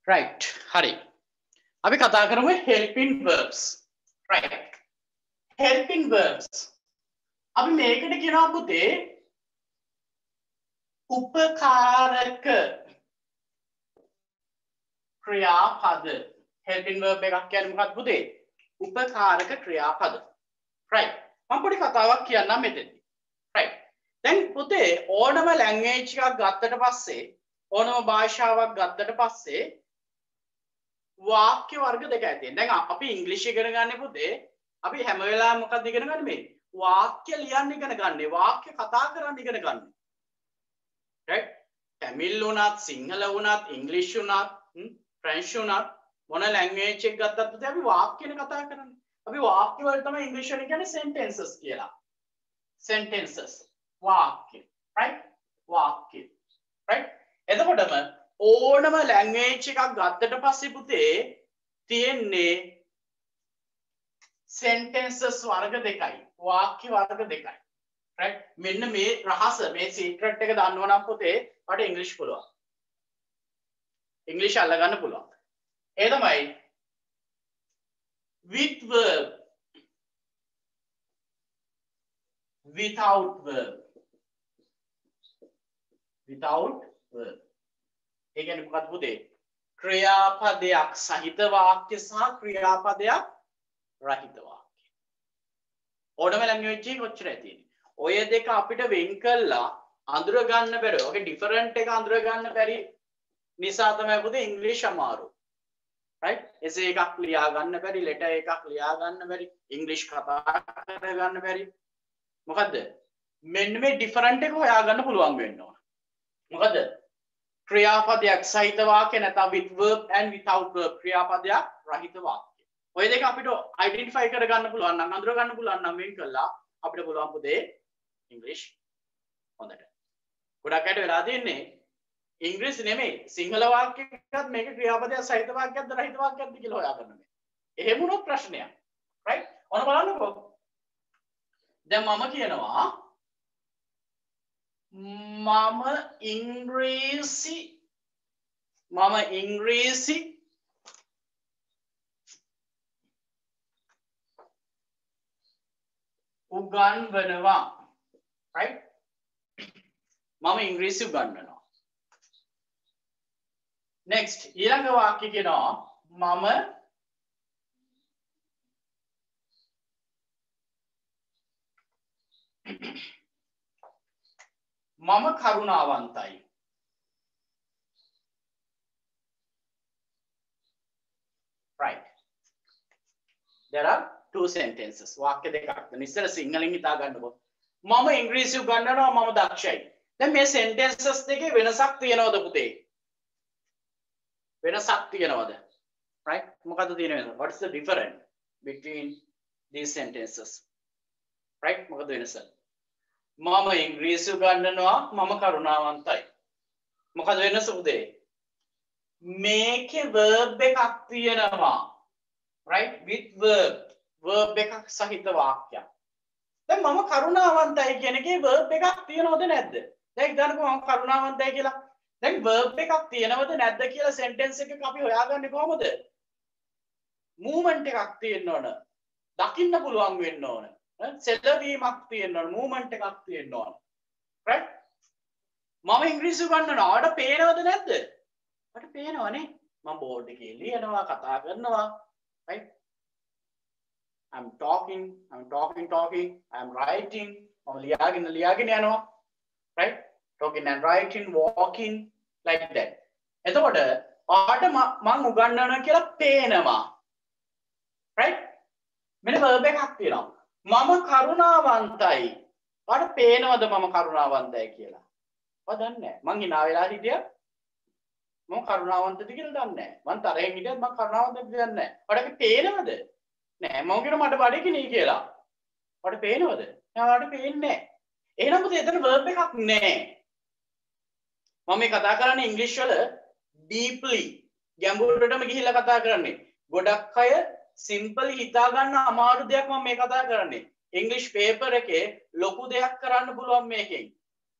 right hari අපි කතා කරමු helping verbs right helping verbs අපි මේකට කියනවා පුතේ උපකාරක ක්‍රියාපද helping verb එකක් කියන්නේ මොකක්ද පුතේ උපකාරක ක්‍රියාපද right මම පොඩි කතාවක් කියන්නම් මෙතෙන්දී right දැන් පුතේ ඕනම language එකක් ගත්තට පස්සේ ඕනම භාෂාවක් ගත්තට පස්සේ වාක්‍ය වර්ග දෙකයි තියෙන්නේ. දැන් අපි ඉංග්‍රීසි ඉගෙන ගන්න පුතේ අපි හැම වෙලාවෙම මොකක්ද ඉගෙන ගන්න මේ? වාක්‍ය ලියන්න ඉගෙන ගන්න. වාක්‍ය කතා කරන්න ඉගෙන ගන්න. right? තමිල් වුණත්, සිංහල වුණත්, ඉංග්‍රීසි වුණත්, ෆ්‍රෙන්ච් වුණත් මොන ලැන්ග්වේජ් එකක් ගත්තත් පුතේ අපි වාක්‍යනේ කතා කරන්නේ. අපි වාක්‍ය වල තමයි ඉංග්‍රීසි වලින් කියන්නේ sentences කියලා. sentences වාක්‍ය. right? වාක්‍ය. right? එතකොටම ඕනම ලැන්ග්වේජ් එකක් ගත්තට පස්සේ පුතේ තියෙන්නේ sentences වර්ග දෙකයි වාක්‍ය වර්ග දෙකයි right මෙන්න මේ රහස මේ secret එක දන්නව නම් පුතේ ඔයාලට ඉංග්‍රීසි පුළුවන් ඉංග්‍රීසි අල්ලගන්න පුළුවන් ඒ තමයි with verb without verb without verb ඒ කියන්නේ මොකක්ද පුතේ ක්‍රියාපදයක් සහිත වාක්‍ය සහ ක්‍රියාපදයක් රහිත වාක්‍ය ඕනම ලැන්ග්වේජ් එකක ඔච්චරයි තියෙන්නේ ඔය දෙක අපිට වෙන් කළා අඳුර ගන්න බැරි ඔගේ ඩිෆරන්ට් එක අඳුර ගන්න බැරි නිසා තමයි පුතේ ඉංග්‍රීසි අමාරු right එසේ එකක් ලියා ගන්න බැරි ලෙටර් එකක් ලියා ගන්න බැරි ඉංග්‍රීසි කතා කර ගන්න බැරි මොකද්ද මෙන්න මේ ඩිෆරන්ට් එක හොයාගන්න පුළුවන් වෙන්න ඕන මොකද්ද ක්‍රියාපදයක් සහිත වාක්‍ය නැත්නම් with verb and without verb ක්‍රියාපදයක් රහිත වාක්‍ය. ඔය දෙක අපිට identify කර ගන්න පුළුවන් නම් අඳුර ගන්න පුළුවන් නම් වෙන් කළා අපිට පුළුවන් පුතේ ඉංග්‍රීසි හොඳට. ගොඩක් අයට වෙලා තියෙන්නේ ඉංග්‍රීසි නෙමෙයි සිංහල වාක්‍යයකත් මේක ක්‍රියාපදයක් සහිත වාක්‍යයක්ද රහිත වාක්‍යයක්ද කියලා හොයාගන්න මේ. එහෙම වුණොත් ප්‍රශ්නයක්. right? ඔන්න බලන්නකෝ. දැන් මම කියනවා මම ඉංග්‍රීසි මම ඉංග්‍රීසි උගන්වනවා right මම ඉංග්‍රීසි උගන්වනවා next ඊළඟ වාක්‍ය කියනවා මම මම කරුණාවන්තයි right there are two sentences වාක්‍ය දෙකක් ඉස්සර සිංහලෙන් හිතා ගන්නකො මම ඉංග්‍රීසි උගන්වනවා මම දක්ෂයි දැන් මේ sentences දෙකේ වෙනසක් තියෙනවද පුතේ වෙනසක් තියෙනවද right මොකද්ද තියෙන වෙනස what is the difference between these sentences right මොකද වෙනස මම ඉංග්‍රීසි උගන්වනවා මම කරුණාවන්තයි මොකද වෙනස පුතේ මේකේ verb එකක් තියෙනවා right with verb verb එකක් සහිත වාක්‍යයක් දැන් මම කරුණාවන්තයි කියන එකේ verb එකක් තියෙනවද නැද්ද දැන් හිතන්නකෝ මම කරුණාවන්තයි කියලා දැන් verb එකක් තියෙනවද නැද්ද කියලා sentence එකක අපි හොයාගන්නේ කොහොමද movement එකක් තියෙන්න ඕන දකින්න පුළුවන් වෙන්න ඕන සෙලවීමක් තියෙන්න ඕන මූවමන්ට් එකක් තියෙන්න ඕන right මම ඉංග්‍රීසි උගන්වනවා ඔයාලට පේනවද නැද්ද ඔයාලට පේනවනේ මම බෝඩ් එකේ ලියනවා කතා කරනවා right I'm talking I'm talking talking I'm writing මම ලියාගෙන ලියාගෙන යනවා right talking and writing walking like that එතකොට ඔයාලට මම උගන්වනවා කියලා පේනවා right මෙන්න verb එකක් තියෙනවා මම කරුණාවන්තයි. ඔයාලට පේනවද මම කරුණාවන්තයි කියලා? ඔයා දන්නේ නැහැ. මං hina වෙලා හිටියා. මම කරුණාවන්තද කියලා දන්නේ නැහැ. මං තරහෙන් හිටියත් මං කරුණාවන්තද කියලා දන්නේ නැහැ. ඔයාලට පේනවද? නෑ මම කියන මට බඩගිනි කියලා. ඔයාලට පේනවද? නෑ ඔයාලට පේන්නේ නැහැ. එහෙනම් පුතේ එතන verb එකක් නැහැ. මම මේ කතා කරන්නේ ඉංග්‍රීසි වල deeply ගැඹුරටම ගිහිල්ලා කතා කරන්නේ. ගොඩක් අය සිම්පල් හිතා ගන්න අමාරු දෙයක් මම මේ කතා කරන්නේ ඉංග්‍රීසි පේපර් එකේ ලොකු දෙයක් කරන්න පුළුවන් මේකෙන්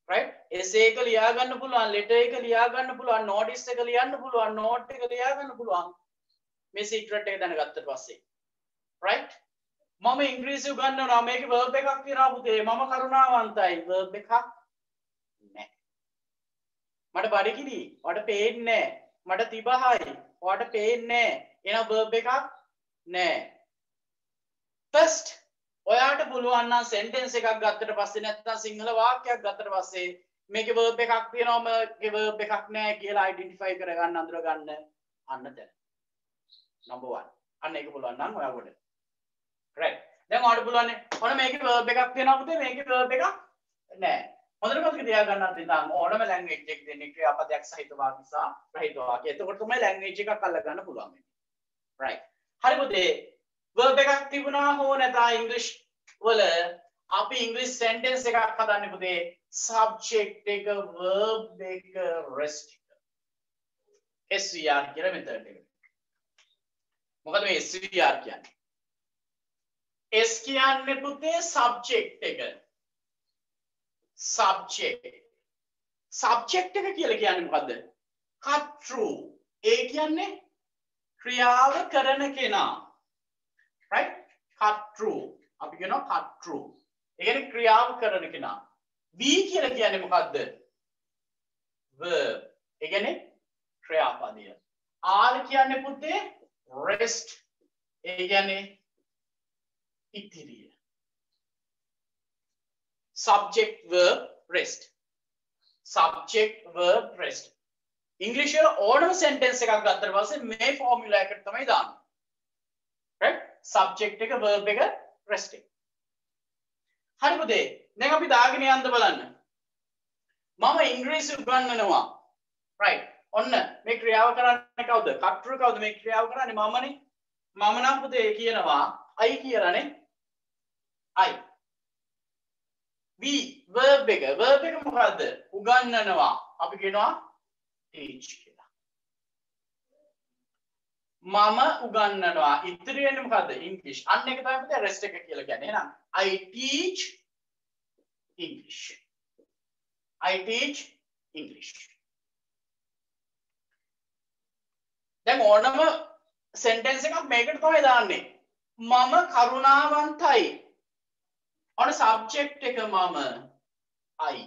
right essay එක ලියා ගන්න පුළුවන් letter එක ලියා ගන්න පුළුවන් notice එක ලියන්න පුළුවන් note එක ලියා ගන්න පුළුවන් මේ secret එක දැනගත්තට පස්සේ right මම ඉංග්‍රීසි උගන්වනවා මේකේ verb එකක් තියෙනවා පුතේ මම කරුණාවන්තයි verb එකක් නැහැ මට බඩගිනි ඔයාලට පේන්නේ නැහැ මට තිබහයි ඔයාලට පේන්නේ නැහැ එහෙනම් verb එකක් නැහැ first ඔයාට පුළුවන් නම් sentence එකක් ගත්තට පස්සේ නැත්නම් සිංහල වාක්‍යයක් ගත්තට පස්සේ මේකේ verb එකක් තියෙනවා මේකේ verb එකක් නැහැ කියලා identify කරගන්න අඳුර ගන්න අන්න දැන් number one අන්න ඒක පුළුවන් නම් ඔයාගොඩ right දැන් ඔයාලට පුළුවන් ඔන්න මේකේ verb එකක් තියෙනවා පුතේ මේකේ verb එකක් නැහැ හොඳට මතක තියාගන්න ඉතින් ඕනම language එකක දෙන්නේ ක්‍රියාපදයක් සහිත වාක්‍ය සහ රහිත වාක්‍ය. එතකොට තමයි language එකක් අල්ල ගන්න පුළුවන් වෙන්නේ. right හරි පුතේ verb එකක් තිබුණා හෝ නැතා English වල අපි English sentence එකක් හදන්නේ පුතේ subject එක verb එක rest එක S V R කියලා method එක. මොකද මේ S V R කියන්නේ? S කියන්නේ පුතේ subject එක. subject subject එක කියලා කියන්නේ මොකද්ද? cut through. ඒ කියන්නේ ක්‍රියාව කරන කෙනා. right cut through අපි කියනවා cut through ඒ කියන්නේ ක්‍රියාව කරන කෙනා be කියලා කියන්නේ මොකද්ද verb ඒ කියන්නේ ක්‍රියාපදය r කියන්නේ පුතේ rest ඒ කියන්නේ ඉතිරිය subject verb rest subject verb rest english වල ඕනම sentence එකක් ගත්තට පස්සේ මේ formula එකට තමයි දාන්නේ right subject එක verb එක rest එක හරි පුතේ දැන් අපි දාගෙන යන්න බලන්න මම ඉංග්‍රීසි උගන්වනවා right ඔන්න මේ ක්‍රියාව කරන්නේ කවුද කට්ටුර කවුද මේ ක්‍රියාව කරන්නේ මමනේ මම නම් පුතේ කියනවා I කියලානේ I we verb එක verb එක මොකද්ද උගන්වනවා අපි කියනවා teach කියලා මම උගන්වනවා ඉතිරි වෙන්නේ මොකද්ද ඉංග්‍රීසි අන්න එක තමයි පුතේ රෙස්ට් එක කියලා කියන්නේ එහෙනම් I teach English I teach English දැන් ඕනම sentence එකක් මේකට තමයි දාන්නේ මම කරුණාවන්තයි ඔන්න subject එක මම I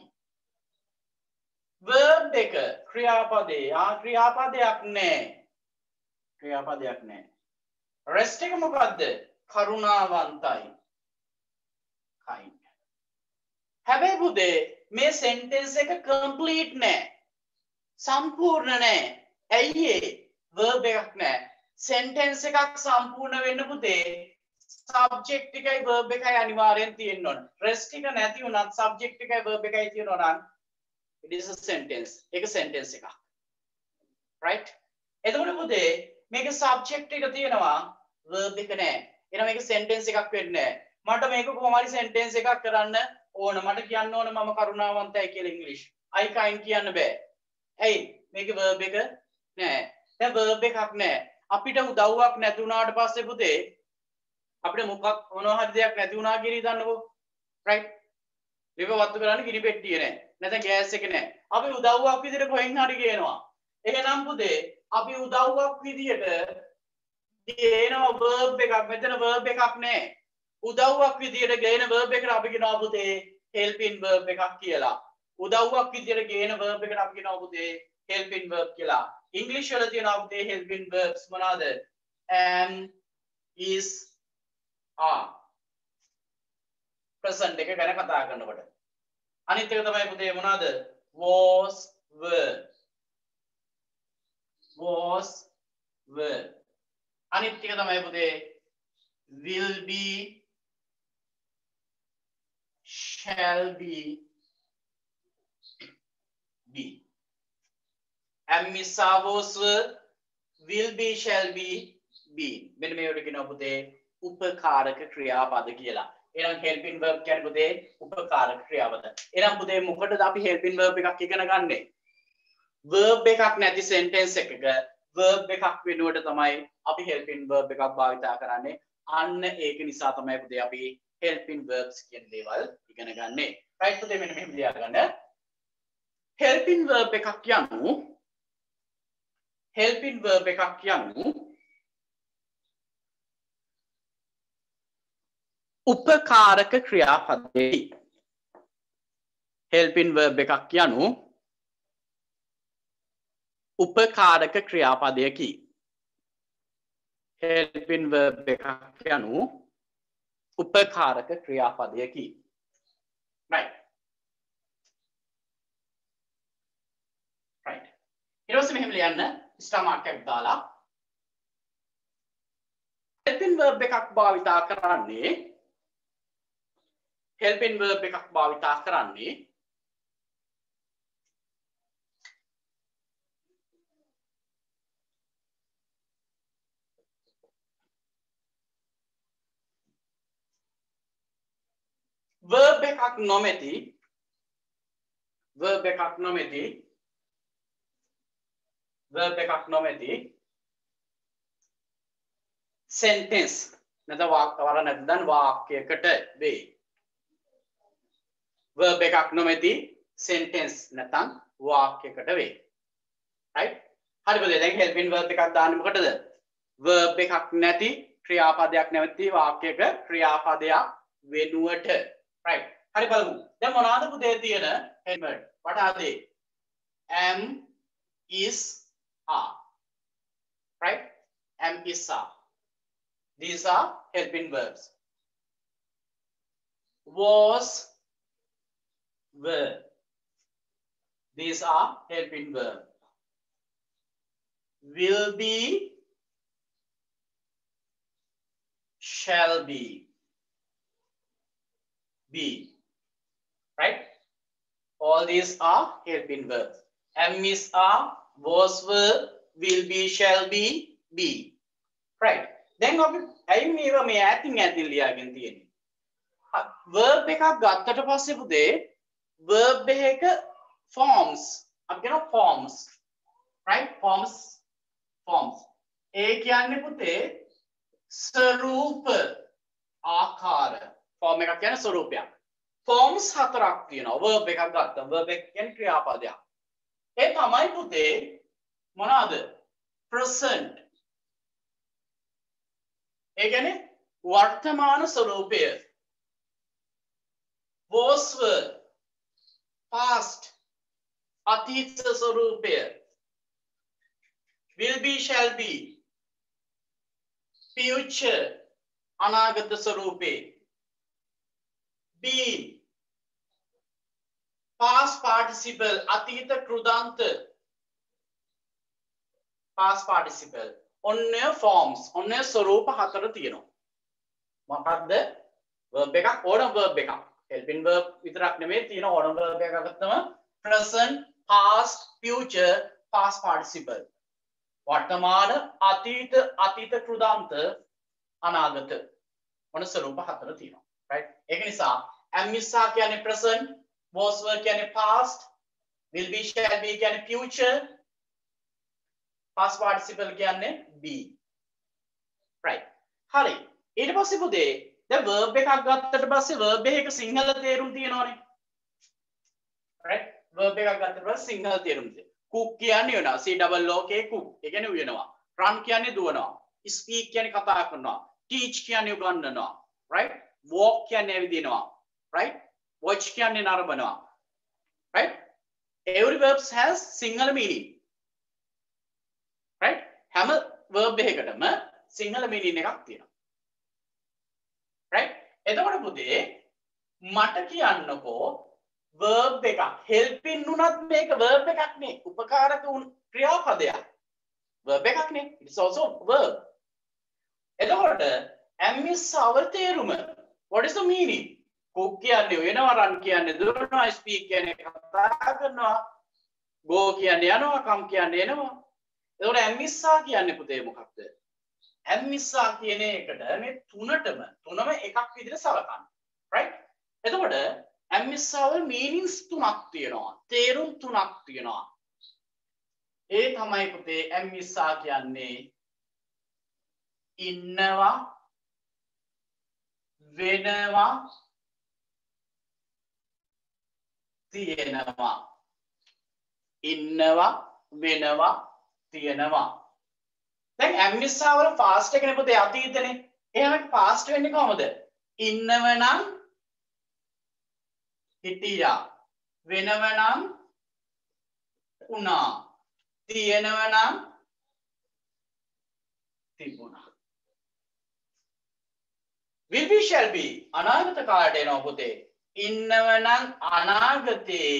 verb එක ක්‍රියාපදේ ආ ක්‍රියාපදයක් නැහැ ක්‍රියාපදයක් නැහැ rest එක මොකද්ද කරුණාවන්තයි kind හැබැයි පුතේ මේ sentence එක complete නැහැ සම්පූර්ණ නැහැ ඇයි ඒ verb එකක් නැහැ sentence එකක් සම්පූර්ණ වෙන්න පුතේ subject එකයි verb එකයි අනිවාර්යෙන් තියෙන්න ඕන rest එක නැති වුණත් subject එකයි verb එකයි තියෙනවා නම් it is a sentence ඒක sentence එකක් right එතකොට පුතේ මේක subject එක තියෙනවා verb එක නැහැ එහෙනම් මේක sentence එකක් වෙන්නේ නැහැ මට මේක කොහොම හරි sentence එකක් කරන්න ඕන මට කියන්න ඕන මම කරුණාවන්තයි කියලා english I kind කියන්න බෑ ඇයි මේක verb එක නැහැ දැන් verb එකක් නැහැ අපිට උදව්වක් නැති වුණාට පස්සේ පුතේ අපිට මොකක් මොනවා හරි දෙයක් නැති වුණා කියලා හිතන්නකෝ right මේක වත්තු කරන්න ගිනි පෙට්ටිය නැහැ නැත්නම් ගෑස් එක නැහැ අපි උදව්වක් විදිහට කොහෙන් හරි ගේනවා එහෙනම් පුතේ අපි උදව්වක් විදිහට ගේනවා verb එකක් මෙතන verb එකක් නැහැ උදව්වක් විදිහට ගේන verb එකට අපි කියනවා පුතේ helping verb එකක් කියලා උදව්වක් විදිහට ගේන verb එකට අපි කියනවා පුතේ helping verb කියලා english වල තියෙනවා පුතේ helping verbs මොනවාද am is are present එක ගැන කතා කරනකොට අනිත් එක තමයි පුතේ මොනවාද was were was were අනිත් එක තමයි පුතේ will be shall be be am is are was were will be shall be be මෙන්න මේවට කියනවා පුතේ උපකාරක ක්‍රියාපද කියලා එහෙනම් helping verb කියන්නේ පුතේ උපකාරක ක්‍රියාපද එහෙනම් පුතේ මොකටද අපි helping verb එකක් ඉගෙන ගන්නෙ verb එකක් නැති sentence එකක verb එකක් වෙනුවට තමයි අපි helping verb එකක් භාවිතා කරන්නේ අන්න ඒක නිසා තමයි පුතේ අපි helping verbs කියන දේවල් ඉගෙන ගන්නෙ right පුතේ මෙන්න මෙහෙම ලියා ගන්න helping verb එකක් යනු helping verb එකක් යනු උපකාරක ක්‍රියාපදයකි. helping verb එකක් යනු උපකාරක ක්‍රියාපදයකි. helping verb එකක් යනු උපකාරක ක්‍රියාපදයකි. right right ඊට පස්සේ මෙහෙම ලියන්න star mark එකක් දාලා helping verb එකක් භාවිතා කරන්නේ helping verb එකක් භාවිතා කරන්නේ verb එකක් නොමැති verb එකක් නොමැති verb එකක් නොමැති sentence නැත්නම් වර නැත්නම් වාක්‍යයකට වේ. verb එකක් නොමැති sentence නැත්නම් වාක්‍යයකට වේ. right හරි බද දැන් helping verb එකක් දාන්නේ මොකටද? verb එකක් නැති ක්‍රියාපදයක් නැති වාක්‍යයක ක්‍රියාපදයක් වෙනුවට. right හරි බලමු. දැන් මොනවාද පුතේ තියෙන helping verb? what are they? am is are. right am is are. These are helping verbs. Was were. These are helping verbs. Will be, shall be. Be. Right? All these are helping verbs. Am is are, was were, will be, shall be, be. Right? දැන් අපි ඇයි මේවා මේ ඈතින් ඈතින් ලියාගෙන තියෙන්නේ? verb එකක් ගත්තට පස්සේ පුතේ verb එකක forms අපි කියනවා forms right forms forms ඒ කියන්නේ පුතේ ස්වරූප ආකාර form එකක් කියන්නේ ස්වරූපයක් forms හතරක් තියෙනවා verb එකක් ගත්තා verb එක කියන්නේ ක්‍රියාපදයක් ඒ තමයි පුතේ මොනවාද present ඒ කියන්නේ වර්තමාන ස්වරූපය was were past අතීත ස්වරූපය will be shall be future අනාගත ස්වරූපේ been past participle අතීත කෘදාන්ත past participle ඔන්න forms ඔන්න ස්වරූප හතර තියෙනවා මොකක්ද verb එකක් ඕනම verb එකක් helping verb විතරක් නෙමෙයි තියෙන ඕනම verb එකක් ගත්තම present past future past participle වර්තමාන අතීත අතීත කෘදාන්ත අනාගත ඔන්න ස්වරූප හතර තියෙනවා right ඒක නිසා am is are කියන්නේ present was were කියන්නේ past will be shall be කියන්නේ future past participle කියන්නේ be right හරි ඊට පස්සේ පුතේ දැන් verb එකක් ගත්තට පස්සේ verb එකක සිංහල තේරුම් තියෙනවනේ right verb එකක් ගත්තට පස්සේ සිංහල තේරුම් තියෙනවා cook කියන්නේ වෙනවා c double o k cook ඒ කියන්නේ උයනවා run කියන්නේ දුවනවා speak කියන්නේ කතා කරනවා teach කියන්නේ උගන්වනවා right walk කියන්නේ ඇවිදිනවා right watch කියන්නේ නරඹනවා right every verb has single meaning right හැම verb එකකටම සිංහල meaning එකක් තියෙනවා right එතකොට පුතේ මට කියන්නකෝ verb එකක් helping උනත් මේක verb එකක් නේ උපකාරක ක්‍රියාපදයක් verb එකක් නේ it's also verb එතකොට am is our තේරුම what is the meaning cook කියන්නේ වෙනවා run කියන්නේ දුවනවා speak කියන්නේ කතා කරනවා go කියන්නේ යනවා come කියන්නේ එනවා එතකොට am is are කියන්නේ පුතේ මොකක්ද am is are කියන එකට මේ තුනටම තුනම එකක් විදිහට සලකන්න right එතකොට am is our meanings තුනක් තියෙනවා තේරුම් තුනක් තියෙනවා ඒ තමයි පුතේ am is are කියන්නේ ඉන්නවා වෙනවා තියෙනවා ඉන්නවා වෙනවා තියෙනවා දැන් ඇම්නිසා වල ෆාස්ට් එකනේ පුතේ අතීතනේ එහෙනම් ෆාස්ට් වෙන්නේ කොහමද ඉන්නව නම් හිටියා වෙනව නම් උනා තියෙනව නම් තිබුණා will be shall be අනාගත කාලයට එනවා පුතේ ඉන්නව නම් අනාගතේ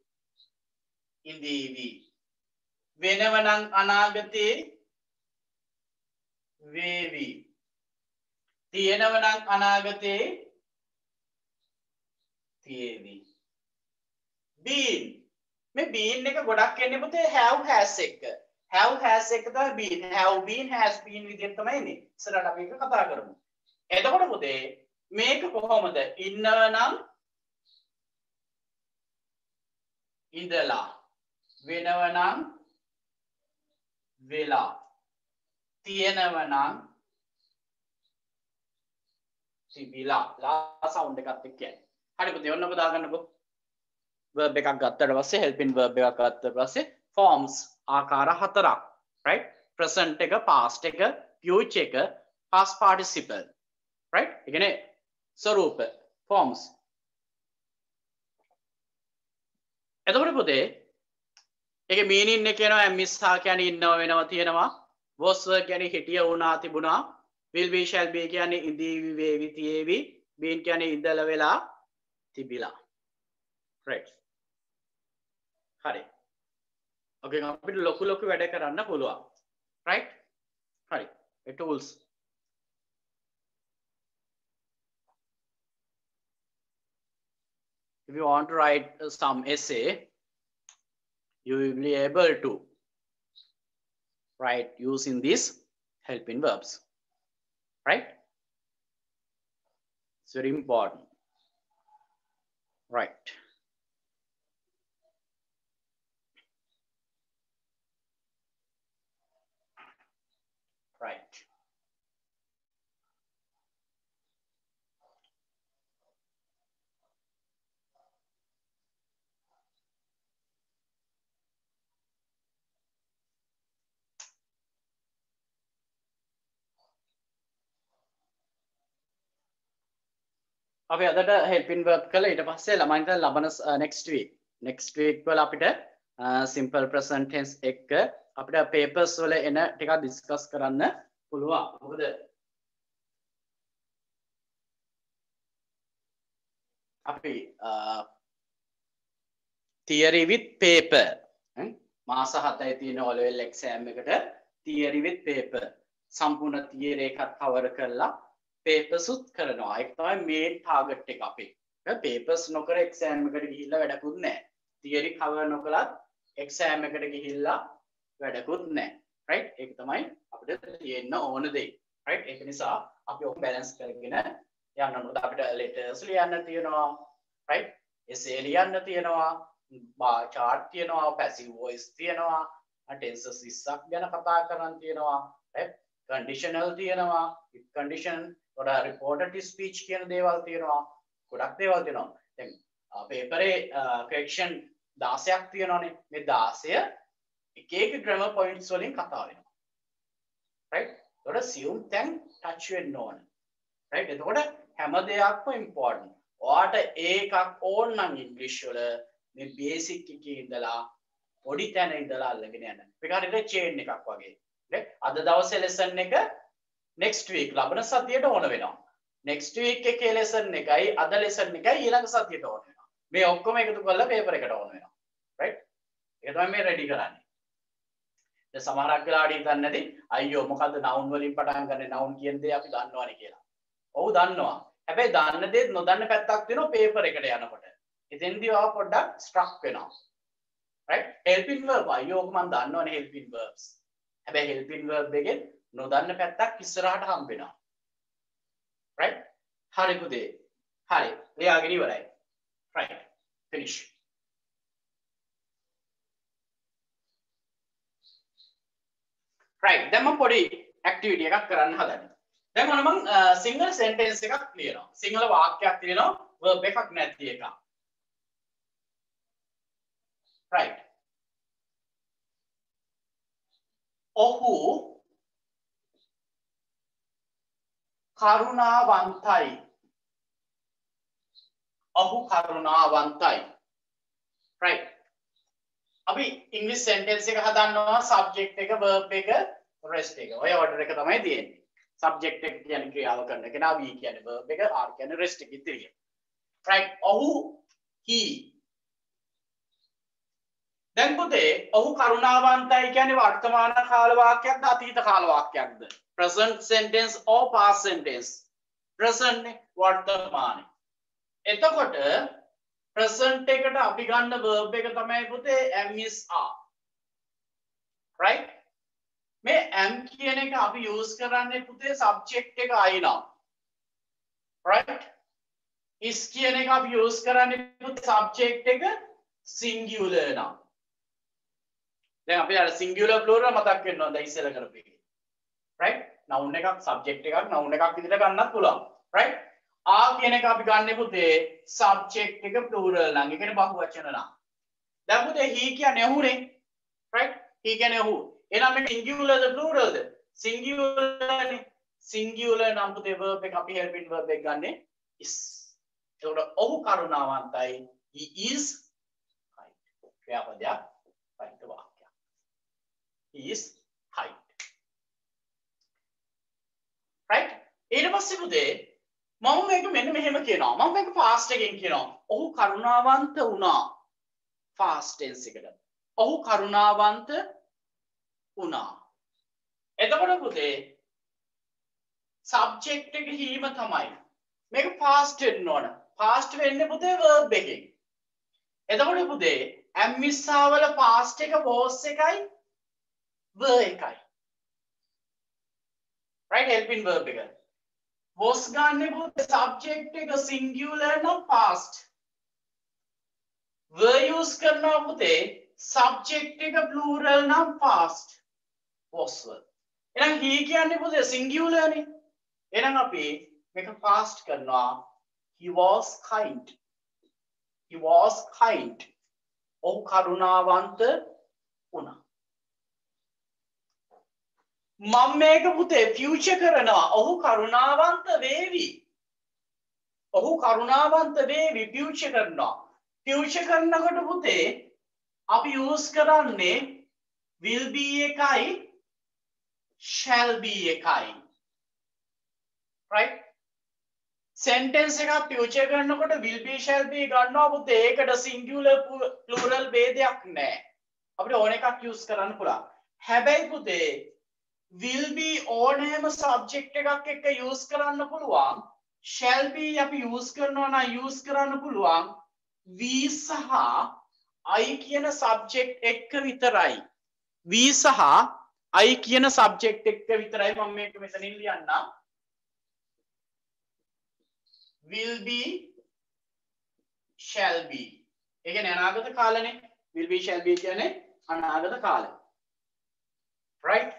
ඉඳීවි වෙනව නම් අනාගතේ වේවි තියෙනව නම් අනාගතේ තියේවි been මේ been එක ගොඩක් එන්නේ පුතේ have has එක have has එක තමයි been have been has been විදිහට තමයි එන්නේ ඉස්සරහට අපි එක කතා කරමු එතකොට පුතේ මේක කොහොමද ඉන්නව නම් ඉඳලා වෙනව නම් වෙලා තියෙනව නම් තිබිලා ලා සවුන්ඩ් එකත් එක්ක යන්නේ හරි පුතේ ඔන්න ඔබ දාගන්නකෝ verb එකක් ගත්තට පස්සේ helping verb එකක් ගත්තට පස්සේ forms ආකාර හතරක් right present එක past එක future එක past participle right ඒ කියන්නේ ස්වරූප forms එතකොට පුතේ ඒකේ meaning එක කියනවා miss හා කියන්නේ ඉන්නව වෙනවා තියෙනවා was were කියන්නේ හිටිය වුණා තිබුණා will be shall be කියන්නේ ඉඳී වේවි තියේවි been කියන්නේ ඉඳලා වෙලා තිබිලා right හරි okay අපිට ලොකු ලොකු වැඩ කරන්න පුළුවන් right හරි ඒ tools if you want to write some essay you will be able to write using these helping verbs right it's very important right right අපි අදට helping verb කළා ඊට පස්සේ ළමයින්ට ලබන next week next week වල අපිට simple present tense එක අපිට papers වල එන ටිකක් discuss කරන්න පුළුවන් මොකද අපි theory with paper මාස හතයි තියෙන O level exam එකට theory with paper සම්පූර්ණ theory එකක් cover කරලා papers උත් කරනවා ඒක තමයි main target එක අපේ papers නොකර exam එකට ගිහිල්ලා වැඩකුත් නැහැ theory cover නොකලත් exam එකට ගිහිල්ලා වැඩකුත් නැහැ right ඒක තමයි අපිට තියෙන්න ඕන දේ right ඒක නිසා අපි ඔක balance කරගෙන යන්න ඕනද අපිට letters ලියන්න තියෙනවා right essay ලියන්න තියෙනවා bar chart තියෙනවා passive voice තියෙනවා tenses විස්සක් ගැන කතා කරන්න තියෙනවා right conditional තියෙනවා if condition or reported speech කියන දේවල් තියෙනවා ගොඩක් දේවල් තියෙනවා දැන් පේපරේ correction දහයක් තියෙනවානේ මේ දහය එක එක grammar points වලින් කතා වෙනවා right එතකොට assume then touch වෙන්න ඕන right එතකොට හැම දෙයක්ම important ඔයාට ඒකක් ඕන නම් english වල මේ basic එකේ ඉඳලා පොඩි තැන ඉඳලා අල්ලගෙන යන්න මේක හරියට chain එකක් වගේ right අද දවසේ lesson එක next week ලබන සතියට ඕන වෙනවා next week එකේ lesson එකයි අද lesson එකයි ඊළඟ සතියට ඕන වෙනවා මේ ඔක්කොම එකතු කරලා paper එකට ඕන වෙනවා right ඒක තමයි මේ ready කරන්නේ දැන් සමහරක් වෙලාවට හිතන්නේ නැති අයියෝ මොකද්ද noun වලින් පටන් ගන්න noun කියන දේ අපි දන්නවනේ කියලා ඔව් දන්නවා හැබැයි දන්න දේ නොදන්න පැත්තක් තියෙනවා paper එකට යනකොට එතෙන්දී ආව පොඩ්ඩක් struck වෙනවා right helping verb අයියෝ ඔක මම දන්නවනේ helping verbs හැබැයි helping verb එකෙන් නොදන්න පැත්තක් ඉස්සරහට හම්බ වෙනවා right හරි පුතේ හරි ලියාගෙන ඉවරයි right finish right දැන් මම පොඩි activity එකක් කරන්න හදන්නේ දැන් මොන මම සිංගල් sentence එකක් ලියනවා සිංහල වාක්‍යයක් ලියනවා verb එකක් නැති එකක් right ඔහු කරුණාවන්තයි. ඔහු කරුණාවන්තයි. right. අපි ඉංග්‍රීසි sentence එක හදන්නවා subject එක verb එක rest එක. ඔය order එක තමයි තියෙන්නේ. subject එක කියන්නේ ක්‍රියාව කරන කෙනා, we කියන්නේ verb එක, are කියන්නේ rest එක ඉතිරිය. right. ඔහු he. දැන් පුතේ ඔහු කරුණාවන්තයි කියන්නේ වර්තමාන කාල වාක්‍යයක්ද අතීත කාල වාක්‍යයක්ද? present sentence or past sentence? present නේ වර්තමානේ. එතකොට present එකට අපි ගන්න verb එක තමයි පුතේ am is are. right. මේ am කියන එක අපි use කරන්නේ පුතේ subject එක I නම්. right. is කියන එක අපි use කරන්නේ පුතේ subject එක singular නම්. දැන් අපි අර singular plural මතක් වෙනවා දැන් ඉස්සෙල්ලා කරපු එකේ. right. noun එකක් subject එකක් noun එකක් විදිහට ගන්නත් පුළුවන්. right. ආ කියන එක අපි ගන්න පුතේ subject එක plural නම්. ඒ කියන්නේ බහුවචන නම්. දැන් පුතේ he කියන්නේ ඔහුනේ. right. he කියන්නේ ඔහු. එහෙනම් මේක singular ද plural ද? singular නේ. singular නම් පුතේ verb එක අපි helping verb එක ගන්නෙ is. ඒකට ඔහු කරුණාවන්තයි. he is kind. ක්‍රියාපදයක් right වාක්‍යයක්. he is kind. right. ඊට පස්සේ පුතේ මම මේක මෙන්න මෙහෙම කියනවා. මම මේක fast එකෙන් කියනවා. ඔහු කරුණාවන්ත වුණා. fast tense එකට. ඔහු කරුණාවන්ත වුණා. එතකොට පුතේ subject එක හීම තමයි. මේක past වෙන්න ඕන. past වෙන්නේ පුතේ verb එකෙන්. එතකොට පුතේ am මිස්සා වල past එක was එකයි were එකයි. right. helping verb එක. was ගන්න පුතේ subject එක singular නම් past. were use කරනවා පුතේ subject එක plural නම් past. was were. එහෙනම් he කියන්නේ පුතේ singular නේ. එහෙනම් අපි මේක past කරනවා he was kind. he was kind. ඔහු කරුණාවන්ත වුණා. මම මේක පුතේ future කරනවා ඔහු කරුණාවන්ත වේවි. ඔහු කරුණාවන්ත වේවි future කරනවා. future කරනකොට පුතේ අපි use කරන්නේ will be එකයි shall be එකයි. right. sentence එකක් future කරනකොට will be shall be ගන්නවා පුතේ. ඒකට singular plural ભેදයක් නැහැ. අපිට ඕන එකක් use කරන්න පුළුවන්. හැබැයි පුතේ will be ඕනෑම subject එකක් එක්ක use කරන්න පුළුවන්. shall be අපි use කරනවා නම් use කරන්න පුළුවන් we සහ I කියන subject එක්ක විතරයි. we සහ I කියන subject එක්ක විතරයි. මම මේක මෙතනින් ලියන්නම්. will be shall be. ඒ කියන්නේ අනාගත කාලනේ. will be shall be කියන්නේ අනාගත කාල. right.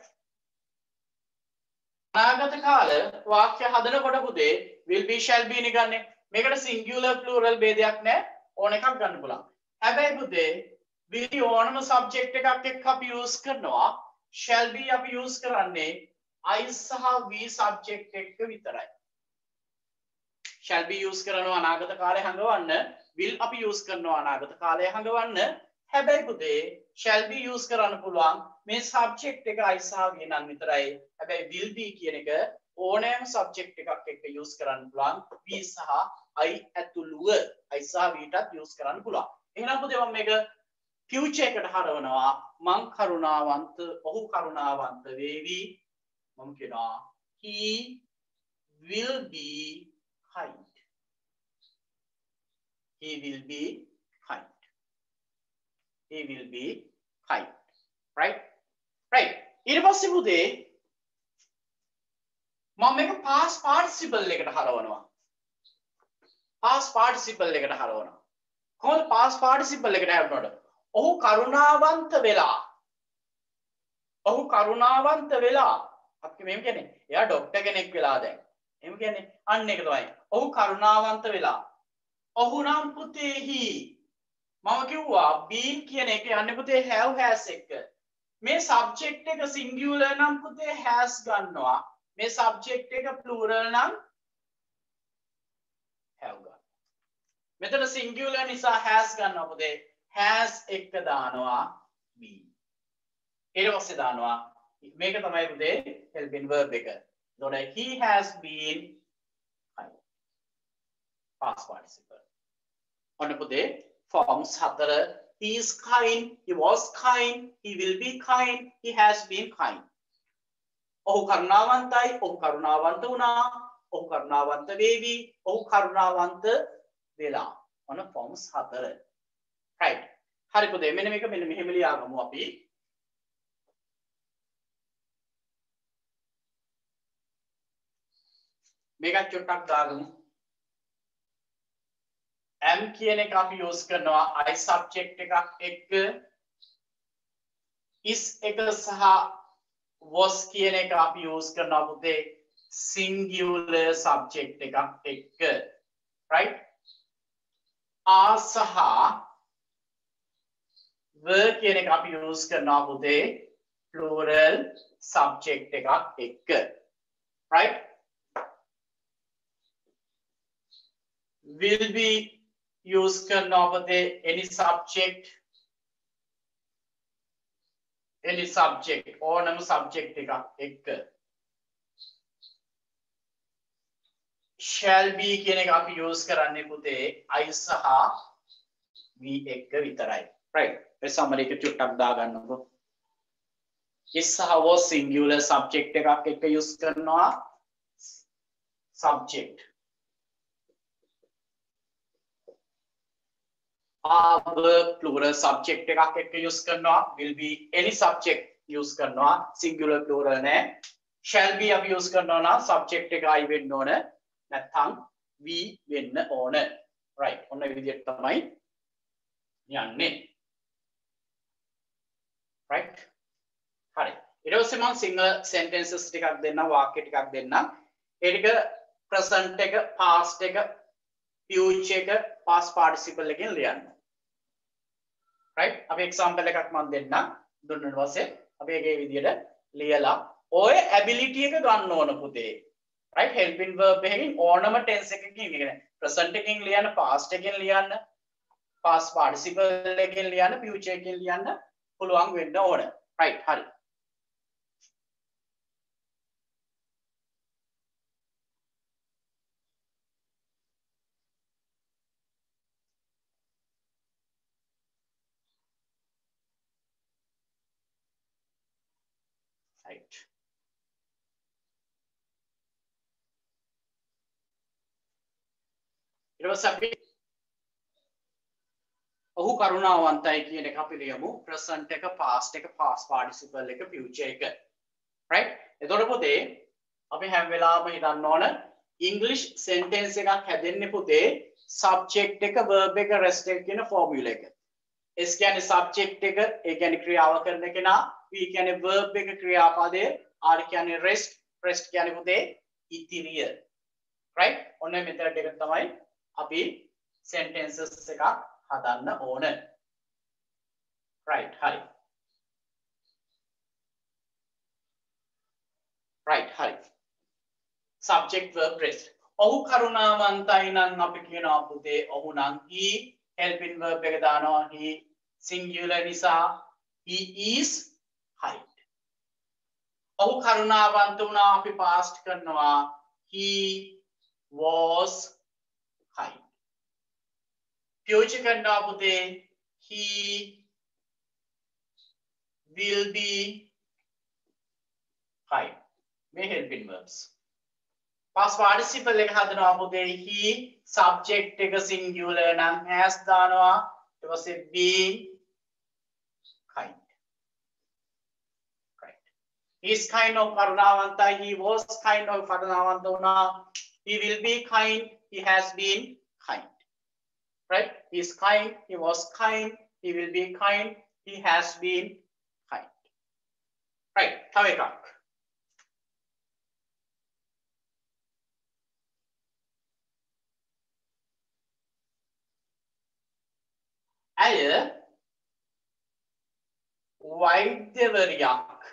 අනාගත කාල වාක්‍ය හදනකොට පුතේ will be shall be නේ ගන්නෙ. මේකට singular plural ભેදයක් නැහැ. ඕන එකක් ගන්න පුළුවන්. හැබැයි පුතේ will be ඕනම subject එකක් එක්ක අපි use කරනවා. shall be අපි use කරන්නේ I සහ we subject එක්ක විතරයි. shall be use කරනවා අනාගත කාලය හංගවන්න. will අපි use කරනවා අනාගත කාලය හංගවන්න. හැබැයි පුතේ shall be use කරන්න පුළුවන් මේ subject එක I සහ we නම් විතරයි. හැබැයි will be කියන එක ඕනෑම subject එකක් එක්ක use කරන්න පුළුවන්. we සහ I ඇතුළුව I සහ we ටත් use කරන්න පුළුවන්. එහෙනම් පුතේ මම මේක future එකට හරවනවා. මං කරුණාවන්ත ඔහු කරුණාවන්ත වේවි. මම කියනවා he will be kind. he will be kind. he will be kind. right. right. ඊට පස්සේ පුතේ මම මේක past participle එකට හරවනවා. past participle එකට හරවනවා. කොහොමද past participle එකට හරවනවද? ඔහු කරුණාවන්ත වෙලා. ඔහු කරුණාවන්ත වෙලා. අපි මෙහෙම කියන්නේ එයා ડોක්ටර් කෙනෙක් වෙලා දැන්. එහෙම කියන්නේ අන්න ඒක තමයි. ඔහු කරුණාවන්ත වෙලා. ඔහු නම් පුතේ he. මම කිව්වා been කියන එක යන්නේ පුතේ have has එක්ක. මේ subject එක singular නම් පුතේ has ගන්නවා මේ subject එක plural නම් have ගන්නවා මෙතන singular නිසා has ගන්නවා පුතේ has එක දානවා be ඊට පස්සේ දානවා මේක තමයි පුතේ helping verb එක එතකොට he has been kind past participle ඔන්න පුතේ forms හතර he is kind he was kind he will be kind he has been kind ඔහු කරුණාවන්තයි ඔහු කරුණාවන්ත වුණා ඔහු කරුණාවන්ත වේවි ඔහු කරුණාවන්ත වෙලා ඔන්න forms හතර right හරි පුතේ මෙන්න මේක මෙන්න මෙහෙම ලියාගමු අපි මේක චුට්ටක් දාගමු am කියන එක අපි use කරනවා I subject එකක් එක්ක is එක සහ was කියන එක අපි use කරනවා පුතේ singular subject එකක් එක්ක right are සහ were කියන එක අපි use කරනවා පුතේ plural subject එකක් එක්ක right will be use करना होते any subject any subject और नम subject का एक shall be कहने का आप use कराने होते I सहा भी एक वितराई right ऐसा हमारे के चुट्टक दागा नको इस सहा वो singular subject का एक use करना subject are plural subject එකක් එක්ක use කරනවා will be any subject use කරනවා singular plural නේ shall be අපි use කරනවා නම් subject එක I වෙන්න ඕන නැත්නම් we වෙන්න ඕන right ඔන්න ඒ විදිහට තමයි යන්නේ right හරි ඊට පස්සේ මම single sentences ටිකක් දෙන්නම් වාක්‍ය ටිකක් දෙන්නම් ඒ ටික present එක past එක future එක past participle එකෙන් ලියන්න right අපි example එකක් මම දෙන්නම් දුන්නාට පස්සේ අපි ඒකේ විදියට ලියලා ඔය ability එක ගන්න ඕන පුතේ right helping verb එකකින් ඕනම tense එකකින් ඒ කියන්නේ present එකකින් ලියන්න past එකකින් ලියන්න past participle එකකින් ලියන්න future එකකින් ලියන්න පුළුවන් වෙන්න ඕන right හරි right ඊට පස්සේ අපි ඔහු කරුණාවන්තයි කියන එක අපි ලියමු present එක past එක past participle එක future එක right එතකොට පුතේ අපි හැම වෙලාවෙම හිතන්න ඕන english sentence එකක් හැදෙන්නේ පුතේ subject එක verb එක rest එක කියන formula එක s කියන්නේ subject එක ඒ කියන්නේ ක්‍රියාව කරන කෙනා v කියන්නේ verb එක ක්‍රියාපදය r කියන්නේ rest rest කියන්නේ පුතේ ඉතිරිය right ඔන්න මෙතනට එක තමයි අපි sentences එකක් හදන්න ඕන right හරි right හරි subject verb rest ඔහු කරුණාවන්තයි නම් අපි කියනවා පුතේ ඔහු නම් he helping verb එක දානවා he singular නිසා he is kind ඔහු කරුණාවන්ත වුණා අපි past කරනවා he was kind future කරනවා පුතේ he will be kind මේ helping verbs past participle එක හදනවා පුතේ he subject එක singular නම් has දානවා ඊට පස්සේ being kind right he is kind of කරුණාවන්තයි he was kind of කරුණාවන්ත වුණා he will be kind he has been kind right he is kind he was kind he will be kind he has been kind right තව එකක් ඇය වෛද්‍යවරියක්.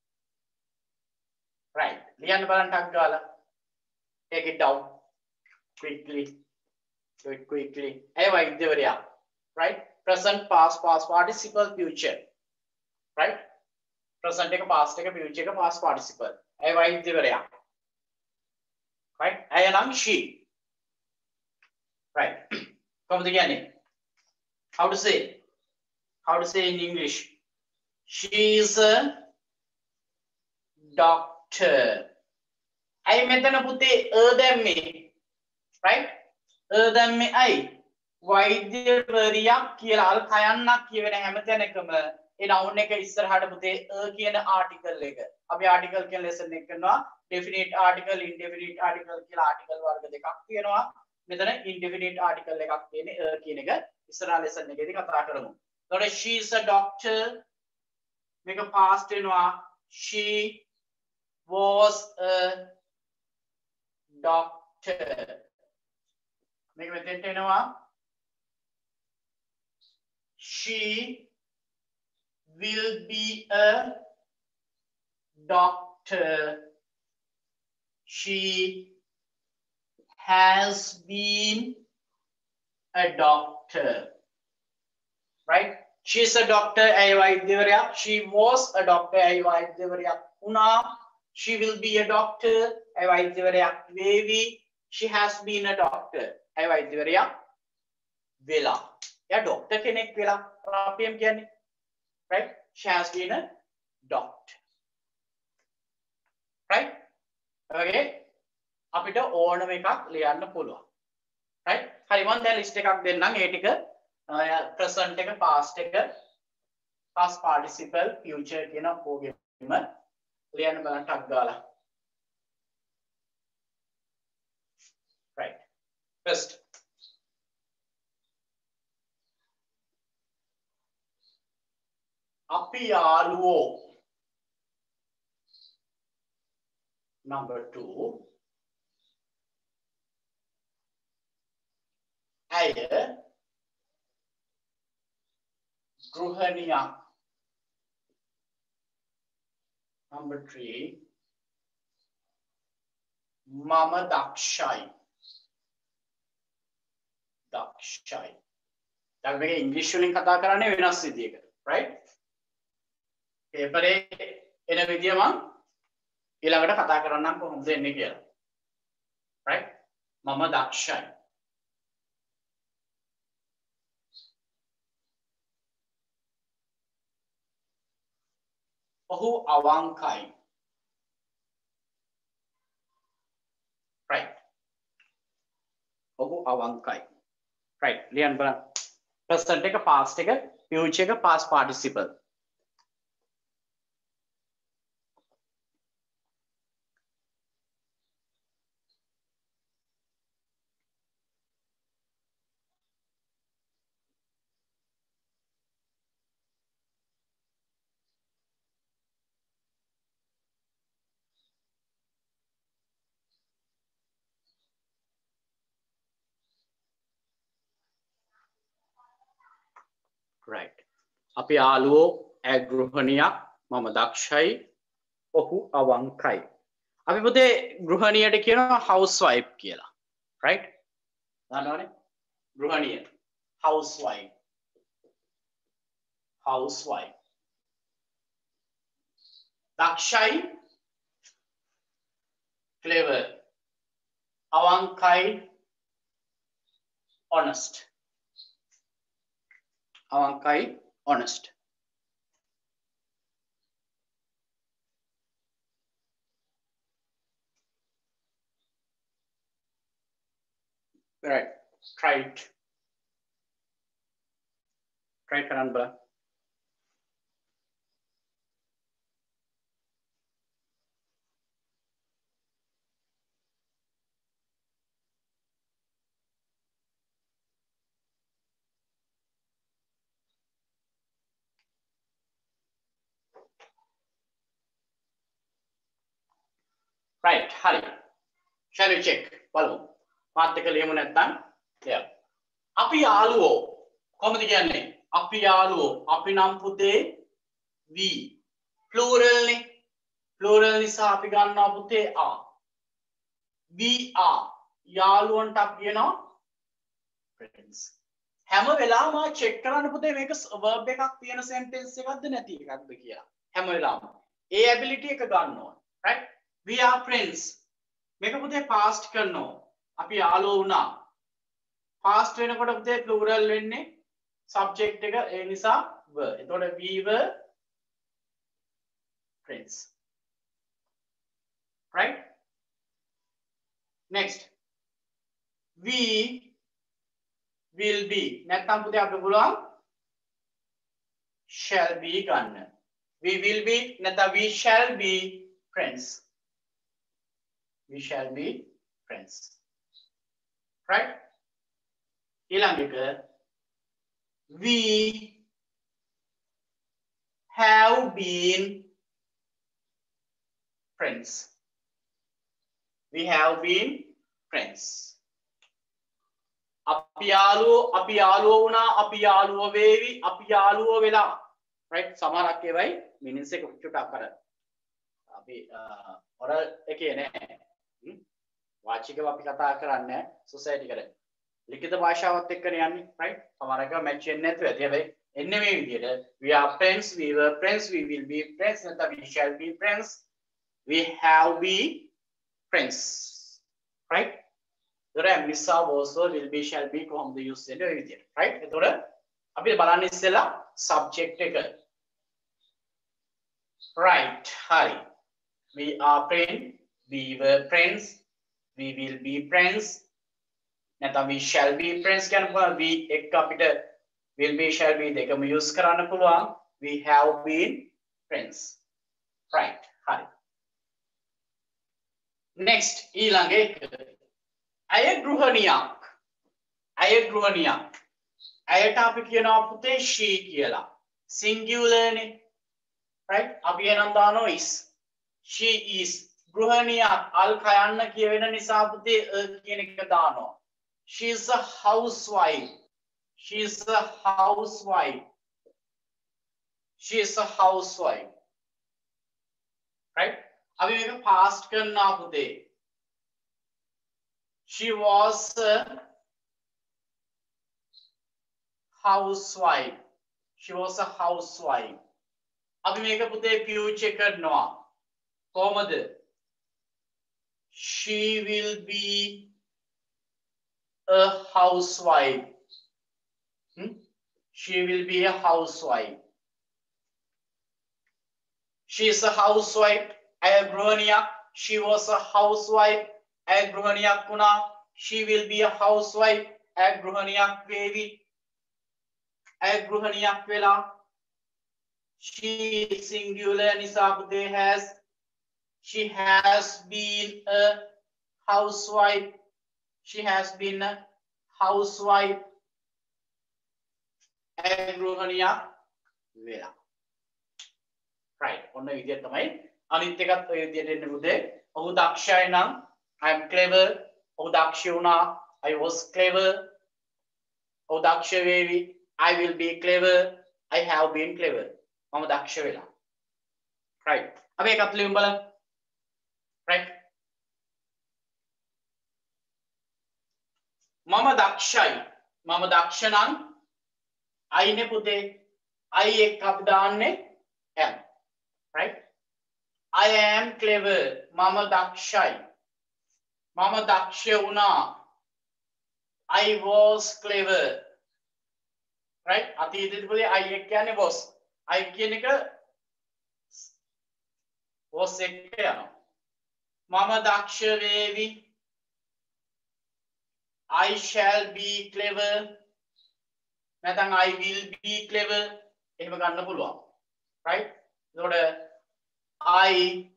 Right. ලියන්න බලන්න ටක් ගාලා. Take it down quickly. Do it quickly. ඇය වෛද්‍යවරියක්. Right. Present, past, past participle, future. Right. Present එක, past එක, future එක, past participle. ඇය වෛද්‍යවරියක්. Right. ඇය නම් she. Right. කොහොමද කියන්නේ? How to say? How to say in English? She is a doctor. I මෙතන පුතේ a දැම්මේ. Right? a දැම්මේ I. වෛද්‍යවරියක් කියලා අර කයන්නක් කියවෙන හැම තැනකම ඒ noun එක ඉස්සරහට පුතේ a කියන article එක. අපි article කියන lesson එක කරනවා definite article, indefinite article කියලා article වර්ග දෙකක් තියෙනවා. මෙතන indefinite article එකක් තියෙන්නේ a කියන එක ඉස්සරහ lesson එකේදී කතා කරමු. එතකොට she is a doctor මේක past වෙනවා. She was a doctor. මේක මෙතෙන්ට එනවා. She will be a doctor. She has been a doctor. Right? She is a doctor. She was a doctor. She will be a doctor. Baby. She has been a doctor. Vela. Yeah, doctor kenek vela. Right? She has been a doctor. Right? Okay. අපිට ඕනම එකක් ලියන්න පුළුවන්. Right? හරි මම දැන් list එකක් දෙන්නම්. ඒ ටික present එක, past එක, past participle, future කියන ඕගෙම ලියන්න බලන්න ටක් ගාලා. Right. First. අපි යාළුවෝ. Number two. ඇය ගෘහණියක්. Number three. මම දක්ෂයි. දක්ෂයි. දැන් මේක ඉංග්‍රීසි වලින් කතා කරන්නේ වෙනස් විදියකට. Right? පේපරේ එන විදිය මම ඊළඟට කතා කරන්නම් කොහොමද එන්නේ කියලා. Right? මම දක්ෂයි. ඔහු අවංකයි. Right. ඔහු අවංකයි. Right. ලියන්න බලන්න. present එක, past එක, future එක, past participle. Right. අපි යාළුවෝ ඇය ගෘහණියක් මම දක්ෂයි ඔහු අවංකයි. අපි පුතේ ගෘහණියට කියනවා housewife කියලා. Right? දන්නවනේ? ගෘහණිය. Housewife. Housewife. දක්ෂයි clever. අවංකයි honest. Avankai, honest. Right. Try it. Try it, Karanba. Right, hurry. Shall we check? බලමු. මාත් එක ලියමු නැත්නම්. Yeah. අපි යාළුවෝ කොහොමද කියන්නේ? අපි යාළුවෝ. අපි නම් පුතේ we plural නේ plural නිසා අපි ගන්නවා පුතේ are we are යාළුවන්ට අපි කියනවා friends හැම වෙලාවම check කරන්න පුතේ මේක verb එකක් තියෙන sentence එකක්ද නැති එකක්ද කියලා හැම වෙලාවම ඒ ability එක ගන්න ඕන right we are friends මේක පුතේ past කරනවා අපි යාළුවෝ වුණා past වෙනකොට පුතේ plural වෙන්නේ subject එක ඒ නිසා were එතකොට we were friends right next we will be නැත්නම් පුතේ අපිට පුළුවන් shall be ගන්න we will be නැත්නම් we shall be friends we shall be friends right ඊළඟ එක we have been friends we have been friends අපි යාළුවෝ අපි යාළුවෝ වුණා අපි යාළුවෝ වේවි අපි යාළුවෝ වෙලා right සමහරක් ඒවයි meanings එක චුට්ටක් අර අපි oral එකේ නෑ වාචිකව අපි කතා කරන්නේ society කරේ ලිඛිත භාෂාවත් එක්කනේ යන්නේ right සමහරක match වෙන්නේ නැතුව ඇති හැබැයි එන්නේ මේ විදිහට we are friends we were friends we will be friends නැත්නම් we shall be friends we have been friends right there missa was will be shall be කොහොමද use වෙන්නේ ඔය විදිහට right එතකොට අපි බලන්න ඉස්සෙල්ලා subject එක right හරි we are friends we were friends we will be friends නැත්නම් we shall be friends කියන පුළුවන් we එක අපිට will be shall be දෙකම use කරන්න පුළුවන් we have been friends right හරි next ඊළඟ එක අය ගෘහණියක් අය ගෘහණියක් අයට අපි කියනවා පුතේ she කියලා singular නේ right අපි එනම් දානවා is she is ගෘහණියක් අල් කයන්න කියවෙන නිසා පුතේ කියන එක දානවා she is a housewife she is a housewife she is a housewife right අපි මේක past කරනවා පුතේ she was a housewife she was a housewife අපි මේක පුතේ future කරනවා කොහමද she will be a housewife hmm? she will be a housewife she is a housewife අය ගෘහණියක් she was a housewife අය ගෘහණියක් වුණා she will be a housewife අය ගෘහණියක් වේවි අය ගෘහණියක් වෙලා she singular නිසා පුතේ has she has been a housewife she has been a housewife අය ගෘහණියක් වෙලා right ඔන්න විදියට තමයි අනිත් එකත් ඔය විදියට එන්නේ පුතේ ඔහු දක්ෂයි නම් I am clever ඔහු දක්ෂ වුණා I was clever ඔහු දක්ෂ වේවි I will be clever I have been clever මම දක්ෂ වෙලා right අපි එකත් ලියමු බලන්න right මම දක්ෂයි මම දක්ෂ නම් I නේ පුතේ I එක්ක අපි දාන්නේ am right I am clever මම දක්ෂයි මම දක්ෂ වුණා I was clever right අතීතයේදී පුතේ I එක්ක කියන්නේ was I කියන එක was එක්ක යනවා මම දක්ෂ වේවි I shall be clever නැත්නම් I will be clever එහෙම ගන්න පුළුවන් right එතකොට I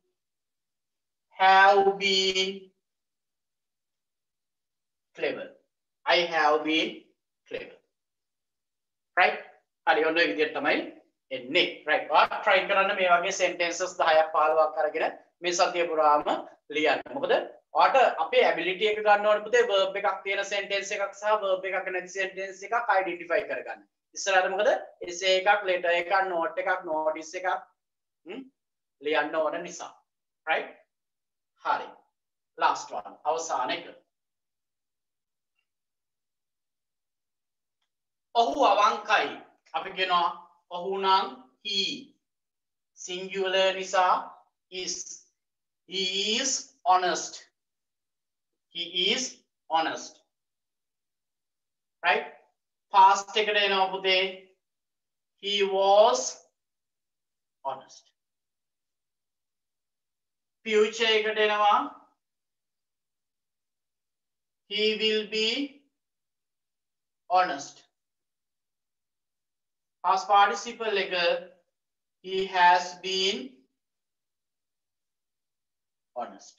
have been clever I have been clever right හරි ඔන්න ඔය විදිහට තමයි එන්නේ right ඔයා try කරන්න මේ වගේ sentences දහයක් පහළොවක් අරගෙන මේ සතිය පුරාම ලියන්න මොකද ඔයාට අපේ ability එක ගන්න ඕනේ පුතේ verb එකක් තියෙන sentence එකක් සහ verb එකක් නැති sentence එකක් identify කරගන්න ඉස්සරහට මොකද essay එකක් letter එකක් note එකක් notice එකක් හ්ම් ලියන්න ඕන නිසා right හරි last one අවසාන එක ඔහු අවංකයි අපි කියනවා ඔහු නම් he singular nisa is he is honest he is honest right past ekata enawa puthe he was honest future ekata enawa he will be honest past participle එක he has been honest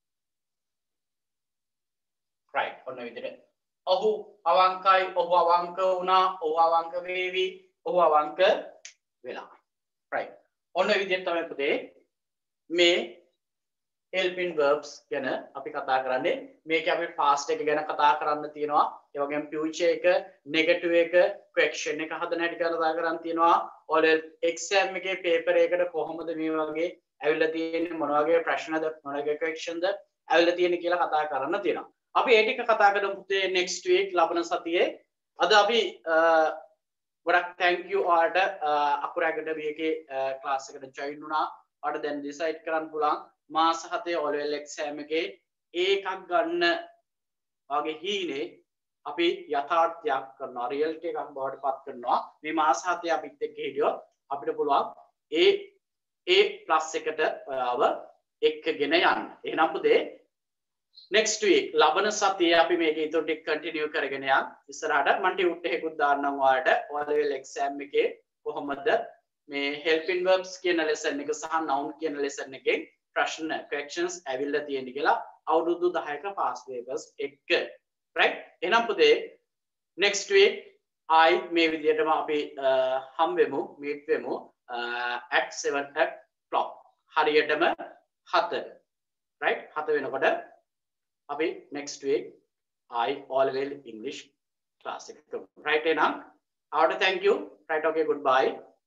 right ඔන්න විදිහට ඔහු අවංකයි ඔහු අවංක වුණා ඔහු අවංක වේවි ඔහු අවංක වෙලා right ඔන්න විදිහට තමයි පුතේ මේ helping verbs ගැන අපි කතා කරන්නේ මේකේ අපි past එක ගැන කතා කරන්න තියෙනවා ඒ වගේම future එක negative එක question එක හදන හැටි කතා කරන්න තියෙනවා ඔය exam එකේ paper එකකට කොහොමද මේ වගේ ඇවිල්ලා තියෙන්නේ මොන වගේ ප්‍රශ්නද මොන වගේ questionද ඇවිල්ලා තියෙන්නේ කියලා කතා කරන්න තියෙනවා අපි ඒ ටික කතා කරමු පුතේ next week ලබන සතියේ අද අපි ගොඩක් thank you ඔයාලට අකුරු academy එකේ class එකට join වුණා ඔයාලට දැන් decide කරන්න පුළුවන් මාස හතේ O level exam එකේ ඒකක් ගන්න වගේ හීනේ අපි යථාර්ථයක් කරනවා reality එකක් බවට පත් කරනවා මේ මාස හතේ අපිත් එක්ක හිටියොත් අපිට පුළුවන් ඒ ඒ plus එකට ඔයාව එක්කගෙන යන්න එහෙනම් පුතේ next week ලබන සතියේ අපි මේක ඊට ටික continue කරගෙන යන්න ඉස්සරහට මම ටියුට් එකකුත් දාන්නම් ඔයාලට O level exam එකේ කොහොමද මේ helping verbs කියන lesson එක සහ noun කියන lesson එකේ ප්‍රශ්න questions ඇවිල්ලා තියෙන්නේ කියලා අවුරුදු දහයක past papers එක right එහෙනම් පුතේ next week I මේ විදිහටම අපි හම් වෙමු meet වෙමු at seven o'clock හරියටම හත right හත වෙනකොට අපි next week I all level English class එක right එහෙනම් ආවට thank you right okay goodbye